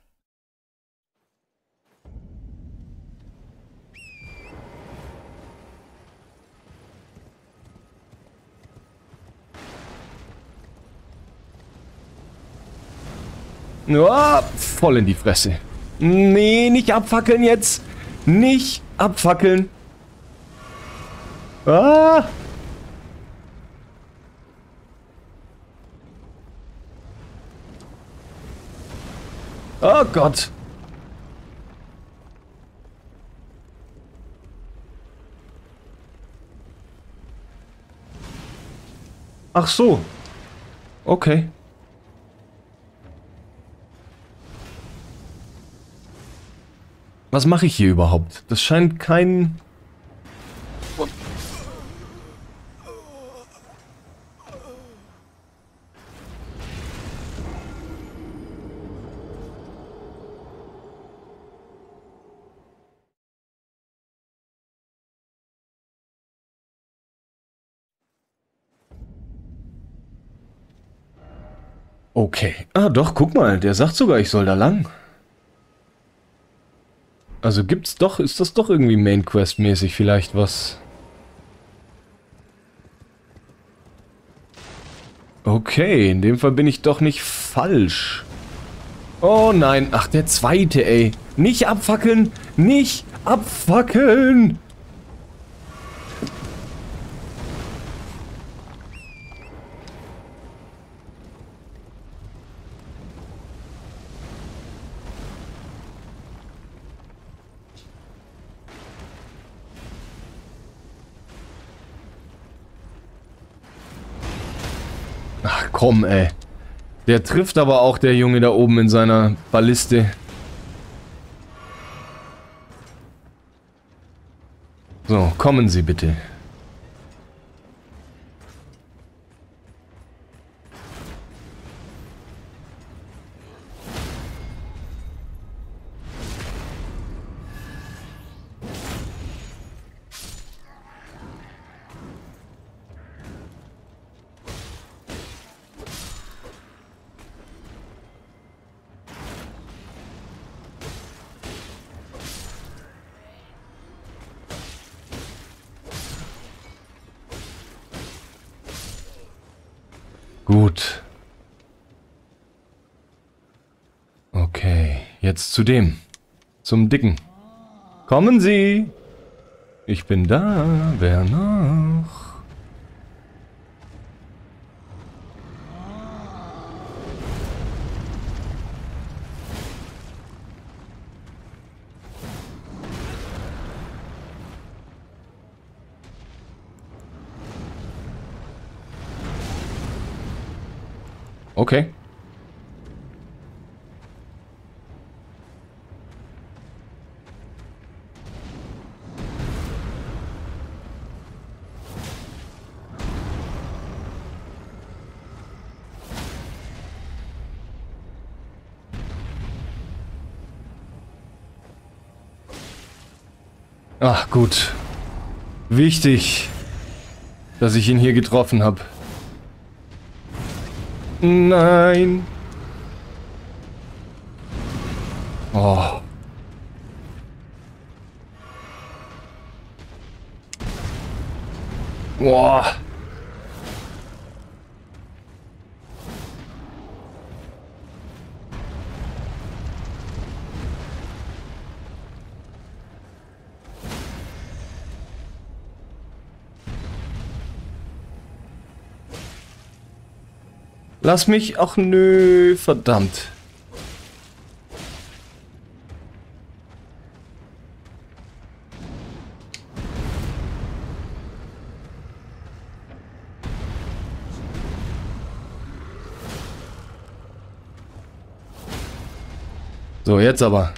Oh, voll in die Fresse. Nee, nicht abfackeln jetzt. Nicht abfackeln. Ah. Oh Gott. Ach so. Okay. Was mache ich hier überhaupt? Das scheint kein... Okay. Ah, doch, guck mal, der sagt sogar, ich soll da lang. Also gibt's doch, ist das doch irgendwie Main Quest mäßig vielleicht was? Okay, in dem Fall bin ich doch nicht falsch. Oh nein, ach der zweite, ey. Nicht abfackeln, nicht abfackeln. Ach komm, ey. Der trifft aber auch, der Junge da oben in seiner Balliste. So, kommen Sie bitte. Gut. Okay, jetzt zu dem. Zum Dicken. Kommen Sie! Ich bin da. Wer noch? Okay. Ach gut. Wichtig, dass ich ihn hier getroffen habe. Nein. Oh. Boah. Lass mich... Ach nö, verdammt. So, jetzt aber.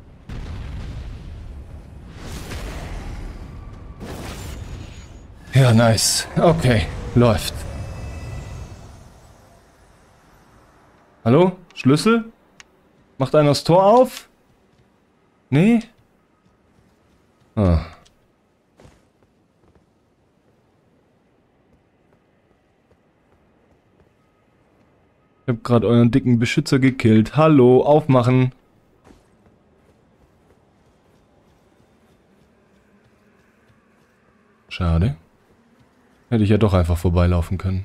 Ja, nice. Okay, läuft. Hallo? Schlüssel? Macht einer das Tor auf? Nee? Ah. Ich hab gerade euren dicken Beschützer gekillt. Hallo, aufmachen. Schade. Hätte ich ja doch einfach vorbeilaufen können.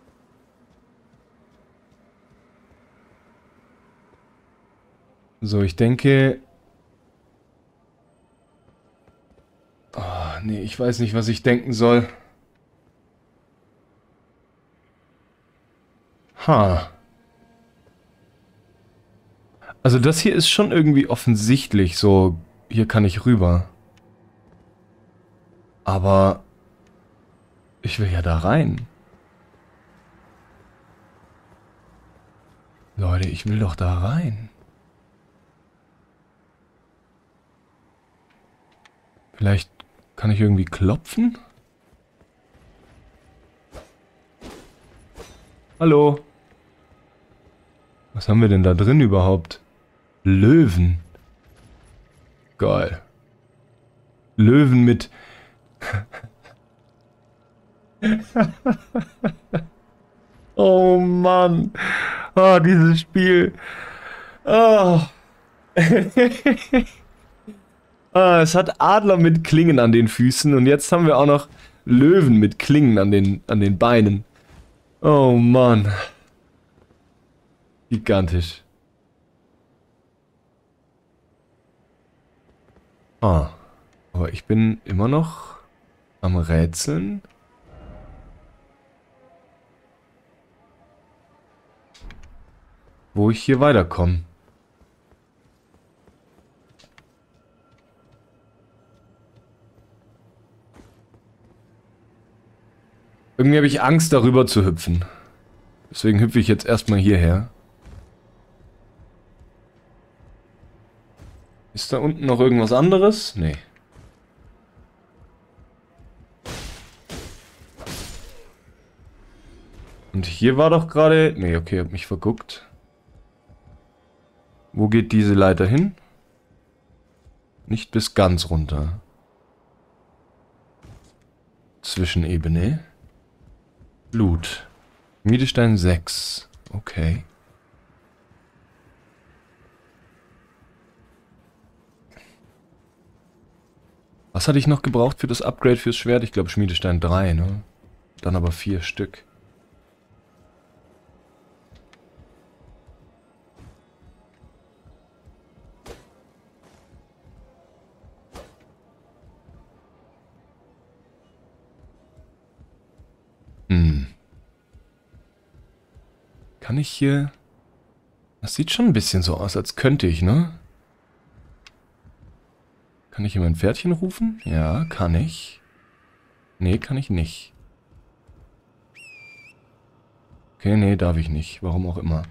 So, ich denke... Oh, nee, ich weiß nicht, was ich denken soll. Ha. Also das hier ist schon irgendwie offensichtlich, so, hier kann ich rüber. Aber... ich will ja da rein. Leute, ich will doch da rein. Vielleicht kann ich irgendwie klopfen? Hallo? Was haben wir denn da drin überhaupt? Löwen. Geil. Löwen mit... Oh Mann. Ah, dieses Spiel. Oh. Ah, es hat Adler mit Klingen an den Füßen und jetzt haben wir auch noch Löwen mit Klingen an den, an den Beinen. Oh Mann. Gigantisch. Ah, aber ich bin immer noch am Rätseln. Wo ich hier weiterkomme. Irgendwie habe ich Angst, darüber zu hüpfen. Deswegen hüpfe ich jetzt erstmal hierher. Ist da unten noch irgendwas anderes? Nee. Und hier war doch gerade... Nee, okay, hab mich verguckt. Wo geht diese Leiter hin? Nicht bis ganz runter. Zwischenebene. Blut. Miedestein sechs. Okay. Was hatte ich noch gebraucht für das Upgrade fürs Schwert? Ich glaube Schmiedestein drei, ne? Dann aber vier Stück. Hm. Kann ich hier... Das sieht schon ein bisschen so aus, als könnte ich, ne? Kann ich hier mein Pferdchen rufen? Ja, kann ich. Nee, kann ich nicht. Okay, nee, darf ich nicht. Warum auch immer.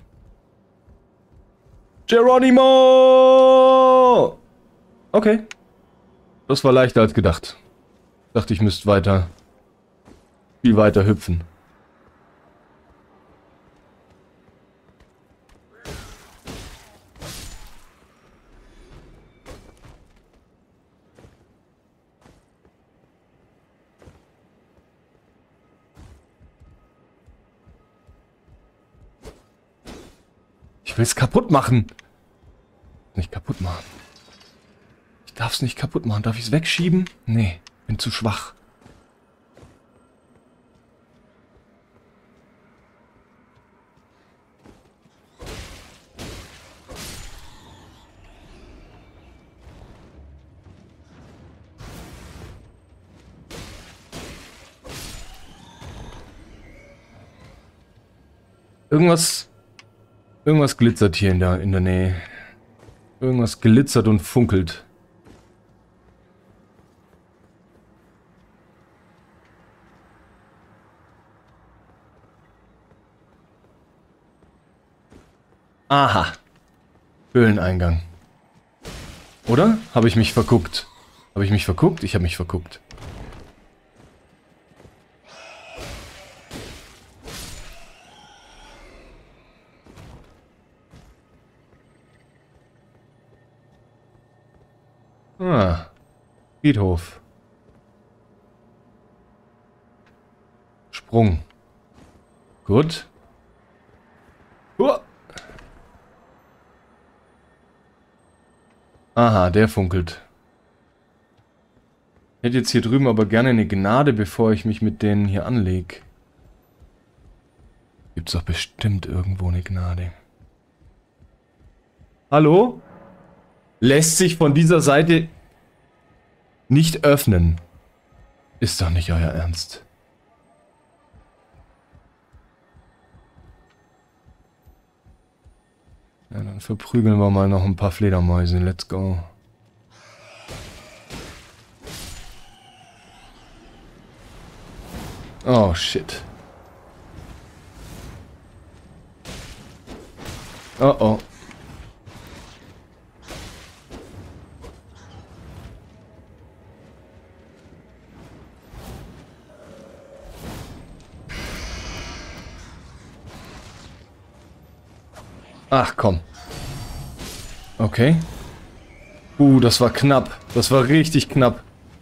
Geronimo! Okay. Das war leichter als gedacht. Dachte, ich müsste weiter... viel weiter hüpfen. Ich will es kaputt machen. Nicht kaputt machen. Ich darf es nicht kaputt machen. Darf ich es wegschieben? Nee, bin zu schwach. Irgendwas... Irgendwas glitzert hier in der, in der Nähe. Irgendwas glitzert und funkelt. Aha. Höhleneingang. Oder? Habe ich mich verguckt? Habe ich mich verguckt? Ich habe mich verguckt. Ah. Friedhof. Sprung. Gut. Uah. Aha, der funkelt. Ich hätte jetzt hier drüben aber gerne eine Gnade, bevor ich mich mit denen hier anlege. Gibt's doch bestimmt irgendwo eine Gnade. Hallo? Lässt sich von dieser Seite nicht öffnen. Ist doch nicht euer Ernst. Ja, dann verprügeln wir mal noch ein paar Fledermäuse. Let's go. Oh, shit. Oh, oh. Ach, komm. Okay. Uh, das war knapp. Das war richtig knapp.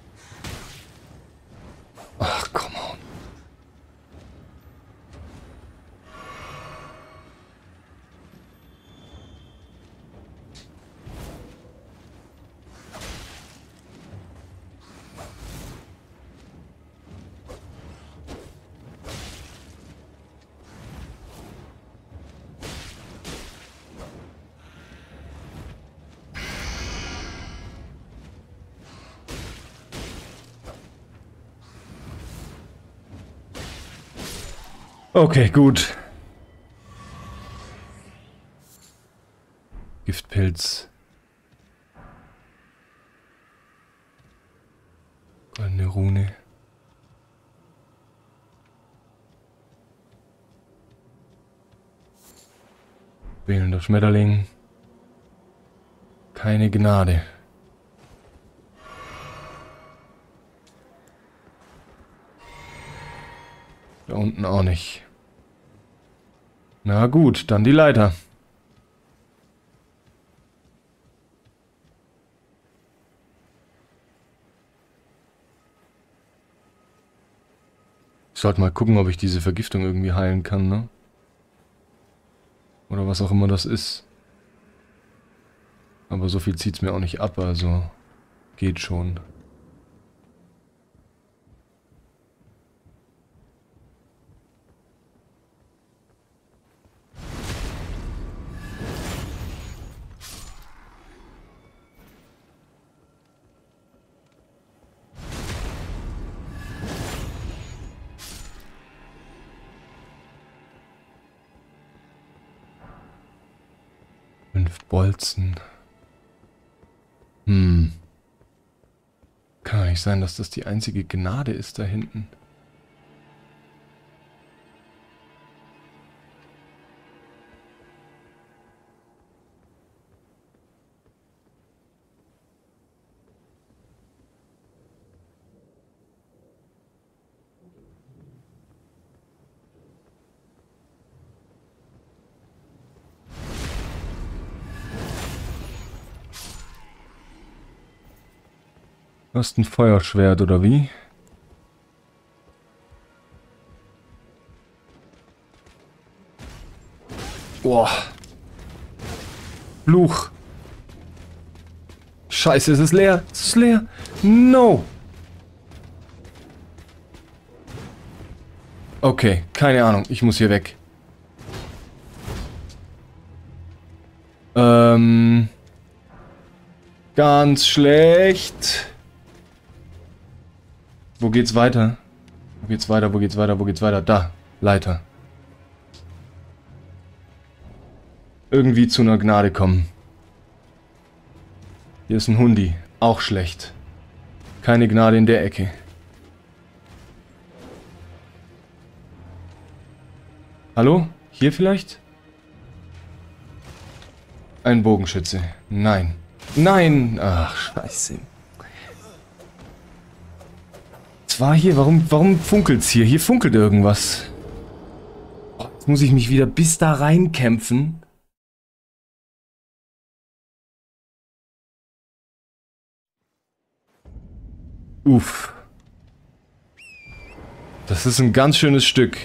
Ach, komm on. Okay, gut. Giftpilz. Goldene Rune. Wählender Schmetterling. Keine Gnade. Da unten auch nicht. Na gut, dann die Leiter. Ich sollte mal gucken, ob ich diese Vergiftung irgendwie heilen kann, ne? Oder was auch immer das ist. Aber so viel zieht's mir auch nicht ab, also geht schon. Fünf Bolzen. Hm. Kann doch nicht sein, dass das die einzige Gnade ist da hinten. Du hast ein Feuerschwert, oder wie? Boah. Fluch. Scheiße, es ist leer. Es ist leer. No. Okay, keine Ahnung. Ich muss hier weg. Ähm. Ganz schlecht. Wo geht's weiter? Wo geht's weiter? Wo geht's weiter? Wo geht's weiter? Da. Leiter. irgendwie zu einer Gnade kommen. Hier ist ein Hundi. Auch schlecht. Keine Gnade in der Ecke. Hallo? Hier vielleicht? Ein Bogenschütze. Nein. Nein! Ach, scheiße. Es war hier, warum, warum funkelt's hier? Hier funkelt irgendwas. Oh, jetzt muss ich mich wieder bis da reinkämpfen. Uff. Das ist ein ganz schönes Stück.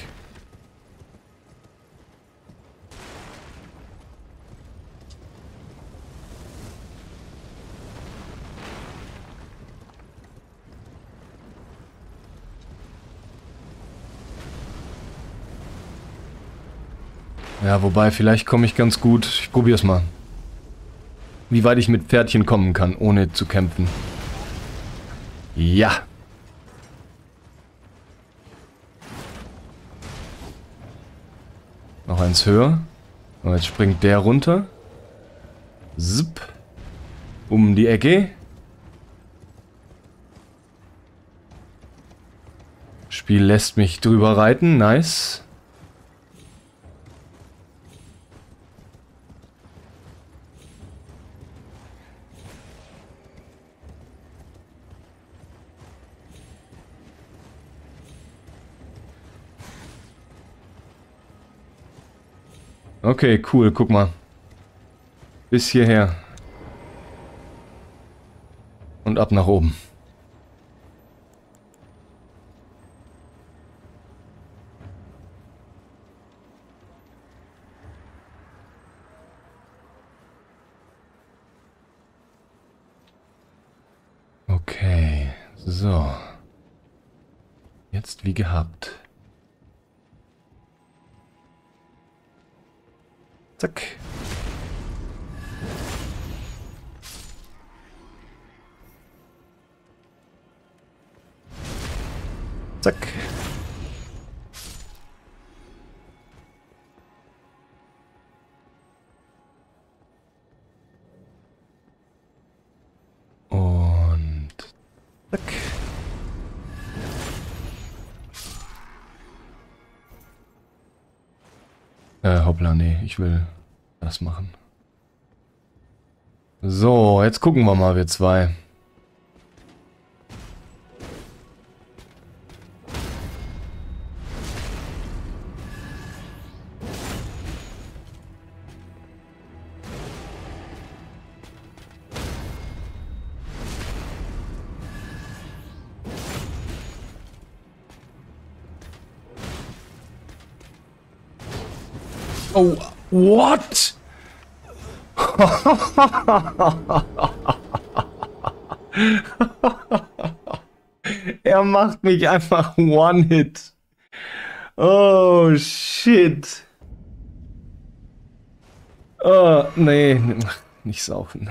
Ja, wobei, vielleicht komme ich ganz gut. Ich probier's mal. Wie weit ich mit Pferdchen kommen kann, ohne zu kämpfen. Ja. Noch eins höher. Und jetzt springt der runter. Zip. Um die Ecke. Spiel lässt mich drüber reiten. Nice. Okay, cool, guck mal. Bis hierher. Und ab nach oben. Okay, so. Jetzt wie gehabt. Zack. Zack. Und zack. Äh, hoppla, nee, ich will das machen. So, jetzt gucken wir mal, wir zwei. Oh, what? Er macht mich einfach One-Hit. Oh, shit. Oh, nee, nicht saufen.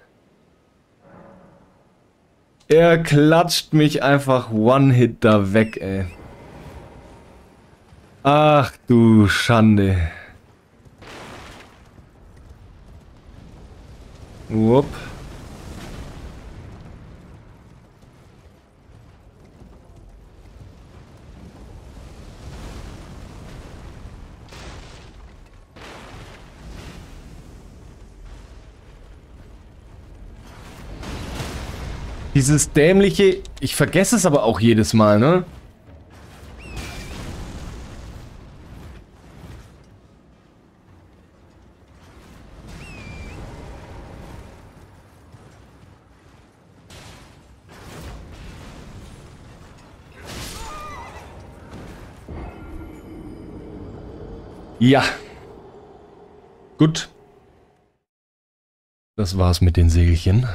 Er klatscht mich einfach One-Hit da weg, ey. Ach du Schande. Wupp. Dieses dämliche, ich vergesse es aber auch jedes Mal, ne? Ja. Gut. Das war's mit den Segelchen.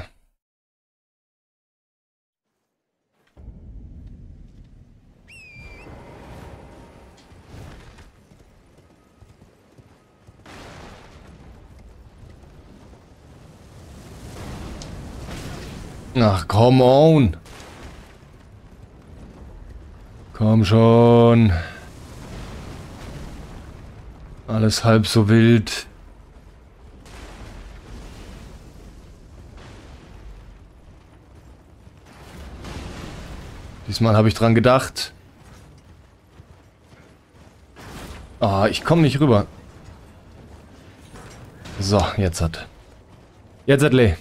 Ach, come on. Komm schon. Alles halb so wild. Diesmal habe ich dran gedacht. Ah, ich komme nicht rüber. So, jetzt hat. Jetzt hat Lee.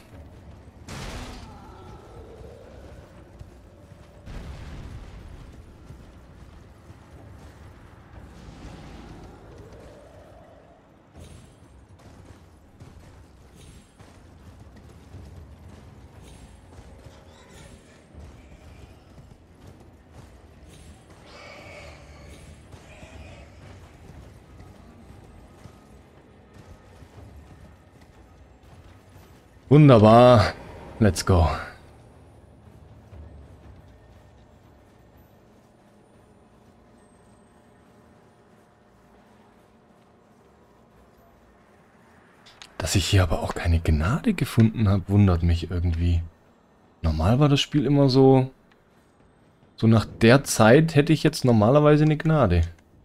Wunderbar. Let's go. Dass ich hier aber auch keine Gnade gefunden habe, wundert mich irgendwie. Normal war das Spiel immer so... So nach der Zeit hätte ich jetzt normalerweise eine Gnade.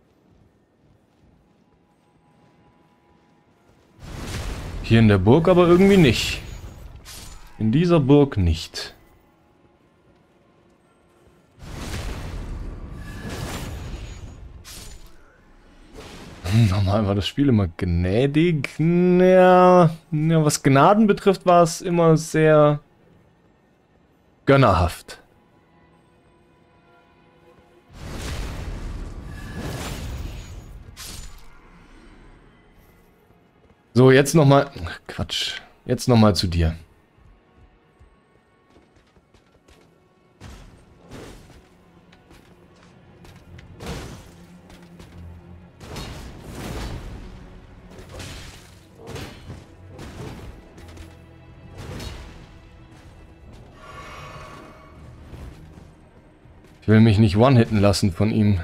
Hier in der Burg aber irgendwie nicht. In dieser Burg nicht. Normal war das Spiel immer gnädig. Ja, ja, was Gnaden betrifft, war es immer sehr gönnerhaft. So, jetzt nochmal... Quatsch. Jetzt nochmal zu dir. Ich will mich nicht one-hitten lassen von ihm.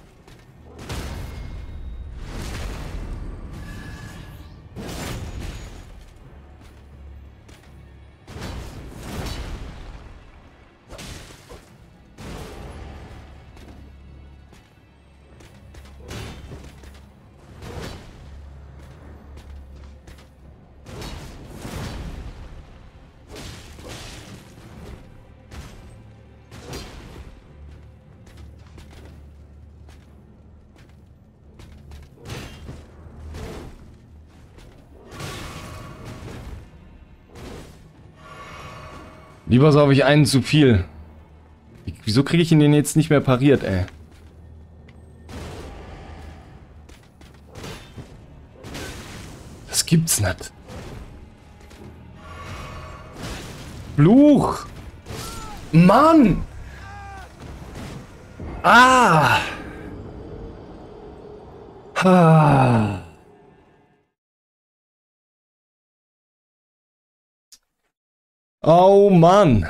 Lieber so habe ich einen zu viel. Wieso kriege ich ihn denn jetzt nicht mehr pariert, ey? Das gibt's nicht. Fluch! Mann! Ah! Ah! Oh Mann!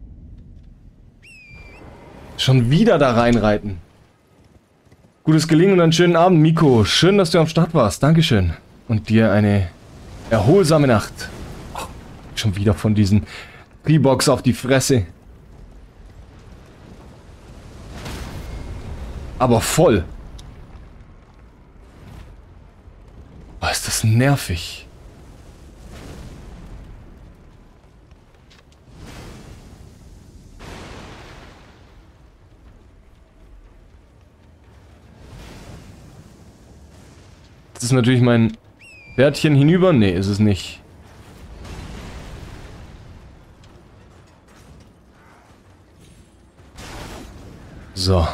Schon wieder da reinreiten. Gutes Gelingen und einen schönen Abend, Miko. Schön, dass du am Start warst. Dankeschön. Und dir eine erholsame Nacht. Oh, schon wieder von diesen Pre-Box auf die Fresse. Aber voll. Oh, ist das nervig. Das ist natürlich mein Pferdchen hinüber. Nee, ist es nicht. So.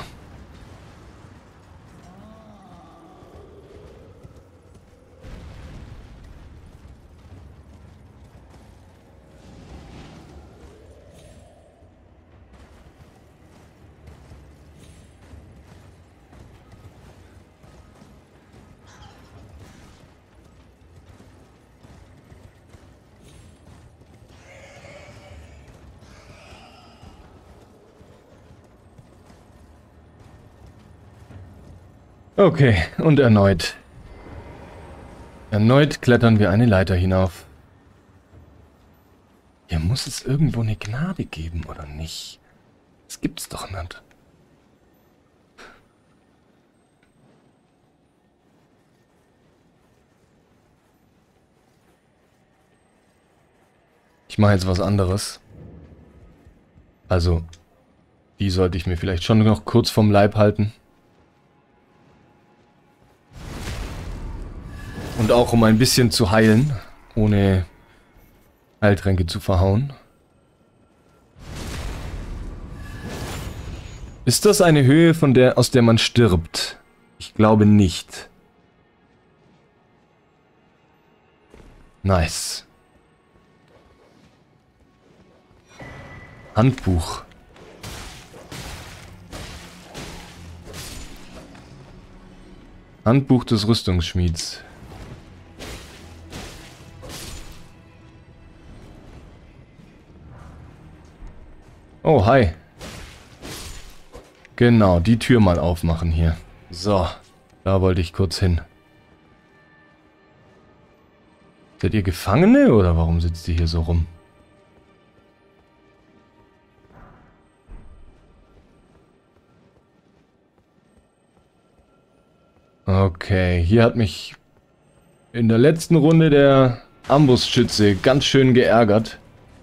Okay, und erneut. Erneut klettern wir eine Leiter hinauf. Hier muss es irgendwo eine Gnade geben, oder nicht? Das gibt's doch nicht. Ich mache jetzt was anderes. Also, Die sollte ich mir vielleicht schon noch kurz vom Leib halten. Und auch um ein bisschen zu heilen, ohne Heiltränke zu verhauen. Ist das eine Höhe, von der, aus der man stirbt? Ich glaube nicht. Nice. Handbuch. Handbuch des Rüstungsschmieds. Oh, hi. Genau, die Tür mal aufmachen hier. So, da wollte ich kurz hin. Seid ihr Gefangene oder warum sitzt ihr hier so rum? Okay, hier hat mich in der letzten Runde der Ambossschütze ganz schön geärgert.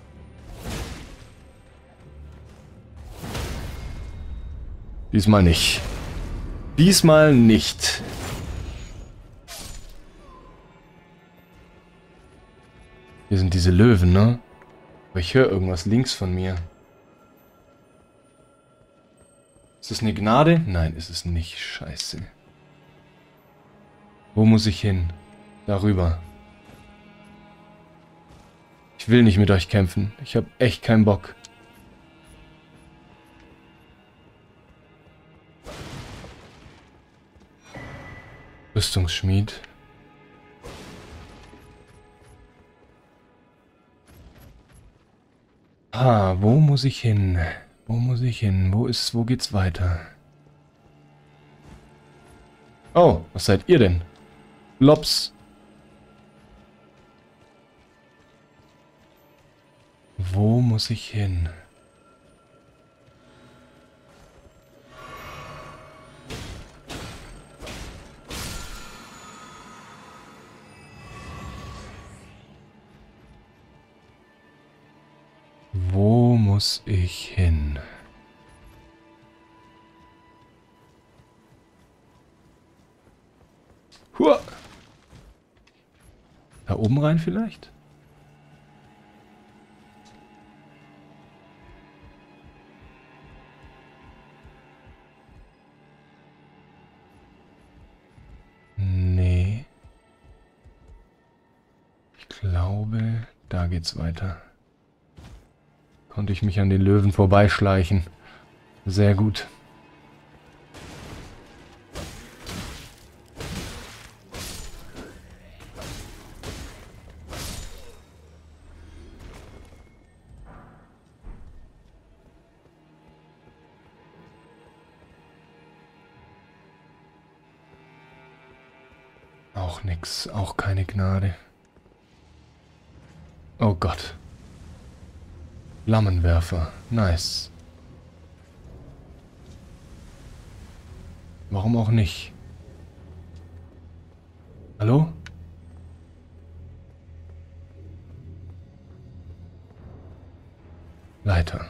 Diesmal nicht. Diesmal nicht. Hier sind diese Löwen, ne? Aber ich höre irgendwas links von mir. Ist das eine Gnade? Nein, ist es nicht. Scheiße. Wo muss ich hin? Darüber. Ich will nicht mit euch kämpfen. Ich habe echt keinen Bock. Rüstungsschmied. Ah, wo muss ich hin? Wo muss ich hin? Wo ist, wo geht's weiter? Oh, was seid ihr denn? Lops. Wo muss ich hin? Wo muss ich hin? Hua! Da oben rein vielleicht? Nee. Ich glaube, da geht's weiter. Konnte ich mich an den Löwen vorbeischleichen. Sehr gut. Auch nix, auch keine Gnade. Oh Gott. Flammenwerfer, nice. Warum auch nicht? Hallo? Leiter.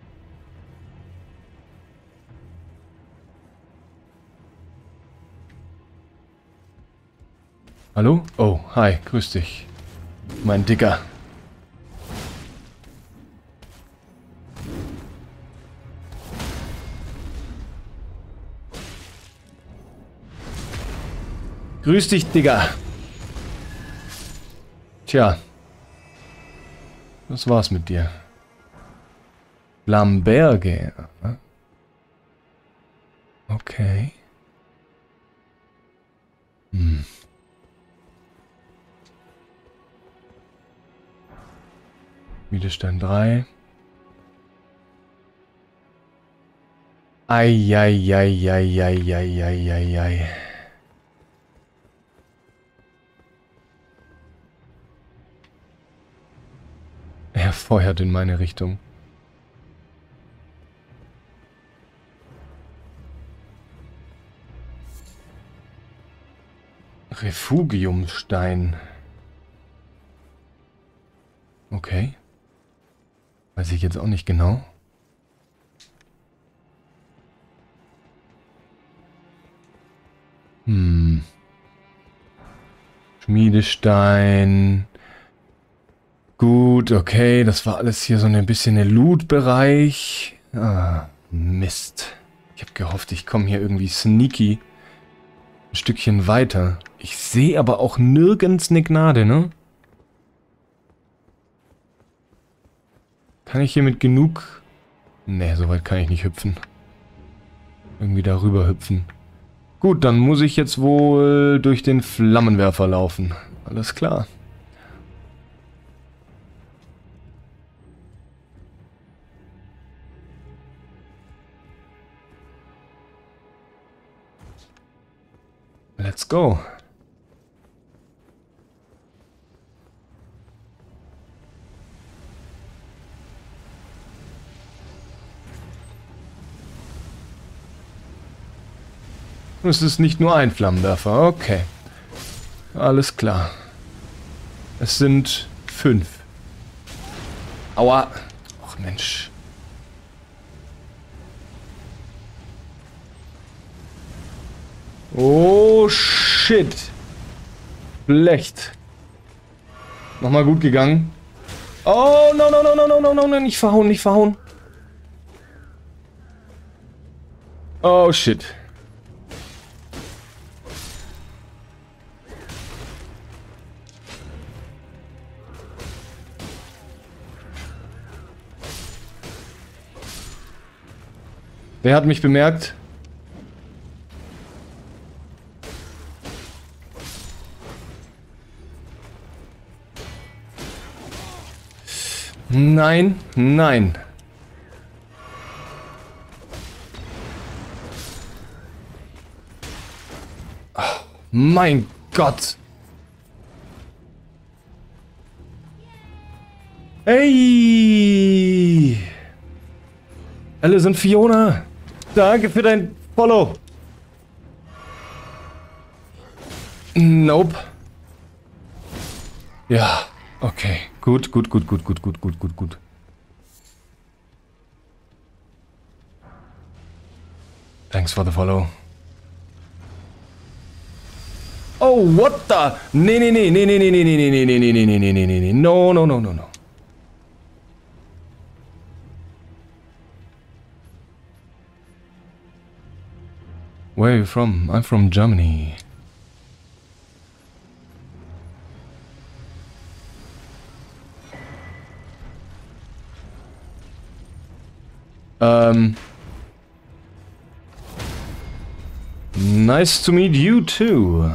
Hallo? Oh, hi, grüß dich. Mein Dicker. Grüß dich, Digga. Tja. Was war's mit dir? Lamberge. Okay. Hm. Widerstand drei. Eieieiei. Er feuert in meine Richtung. Refugiumstein. Okay. Weiß ich jetzt auch nicht genau. Schmiedestein. Gut, okay, das war alles hier so ein bisschen der Loot-Bereich. Ah, Mist. Ich habe gehofft, ich komme hier irgendwie sneaky ein Stückchen weiter. Ich sehe aber auch nirgends eine Gnade, ne? Kann ich hier mit genug... Ne, so weit kann ich nicht hüpfen. Irgendwie darüber hüpfen. Gut, dann muss ich jetzt wohl durch den Flammenwerfer laufen. Alles klar. Let's go. Es ist nicht nur ein Flammenwerfer, okay. Alles klar. Es sind fünf. Aua. Ach Mensch. Oh shit. Schlecht. Nochmal gut gegangen. Oh no no no no no no no no. Nicht verhauen, nicht verhauen. Oh shit. Wer hat mich bemerkt? Nein, nein. Oh, mein Gott. Hey. Alice und Fiona. Danke für dein Follow. Nope. Ja, okay. Gut, gut, gut, gut, gut, gut, gut, gut, gut. Thanks for the follow. Oh, what the? Nee, nee, nee, nee, nee, nee, nee, nee, nee, nee, nee, nee, nee, nee, nee, nee, nee. No, no, no, no, no. Where are you from? I'm from Germany. Um, nice to meet you too.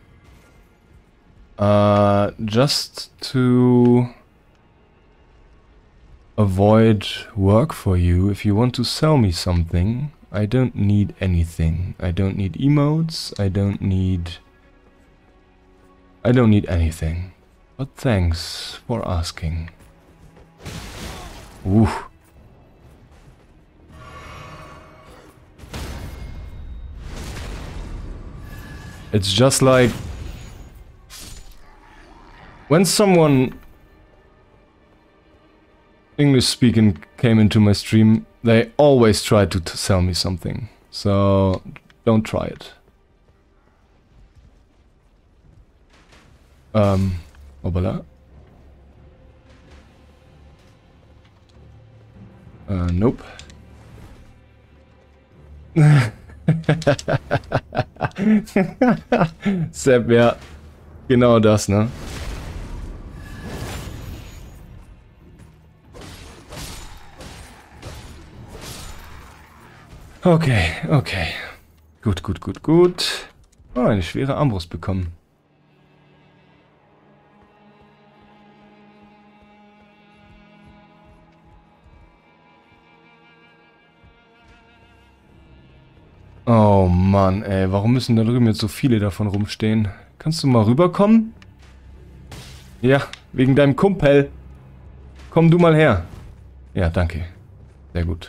Uh, just to avoid work for you, if you want to sell me something, I don't need anything. I don't need emotes. I don't need... I don't need anything. But thanks for asking. Ooh. It's just like... when someone English speaking came into my stream, they always try to t sell me something. So don't try it. Um, obala. Uh, nope. Sepp, ja. Genau das, ne? Okay, okay. Gut, gut, gut, gut. Oh, eine schwere Armbrust bekommen. Oh Mann, ey, warum müssen da drüben jetzt so viele davon rumstehen? Kannst du mal rüberkommen? Ja, wegen deinem Kumpel. Komm du mal her. Ja, danke. Sehr gut.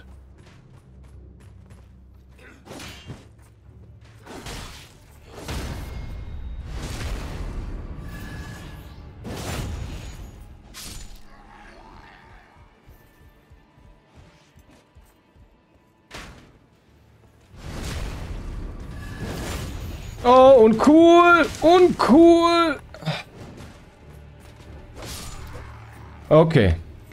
Oh, uncool! Uncool! Okay.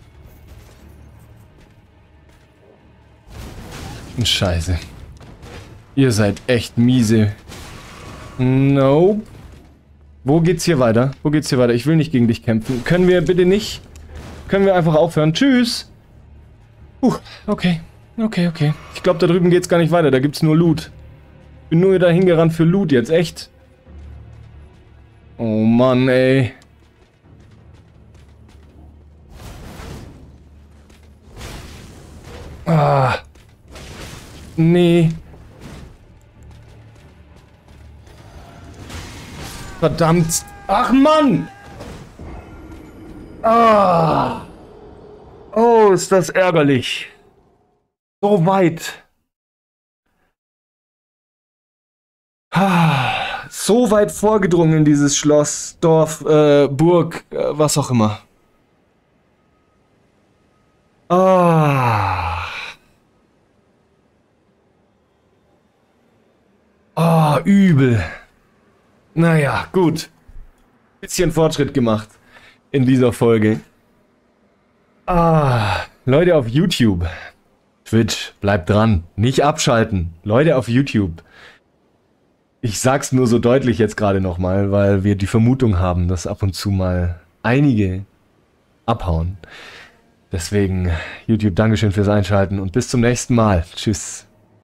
Scheiße. Ihr seid echt miese. Nope. Wo geht's hier weiter? Wo geht's hier weiter? Ich will nicht gegen dich kämpfen. Können wir bitte nicht? Können wir einfach aufhören? Tschüss. Uh, okay. Okay, okay. Ich glaube, da drüben geht's gar nicht weiter. Da gibt's nur Loot. Bin nur dahin gerannt für Loot jetzt. Echt? Oh Mann, ey. Ah. Nee. Verdammt. Ach Mann. Ah. Oh, ist das ärgerlich. So weit. Ah. So weit vorgedrungen in dieses Schloss, Dorf, äh, Burg, äh, was auch immer. Ah. Ah, übel. Naja, gut. Bisschen Fortschritt gemacht in dieser Folge. Ah, Leute auf YouTube. Twitch, bleibt dran. Nicht abschalten. Leute auf YouTube. Ich sag's nur so deutlich jetzt gerade nochmal, weil wir die Vermutung haben, dass ab und zu mal einige abhauen. Deswegen, YouTube, Dankeschön fürs Einschalten und bis zum nächsten Mal. Tschüss.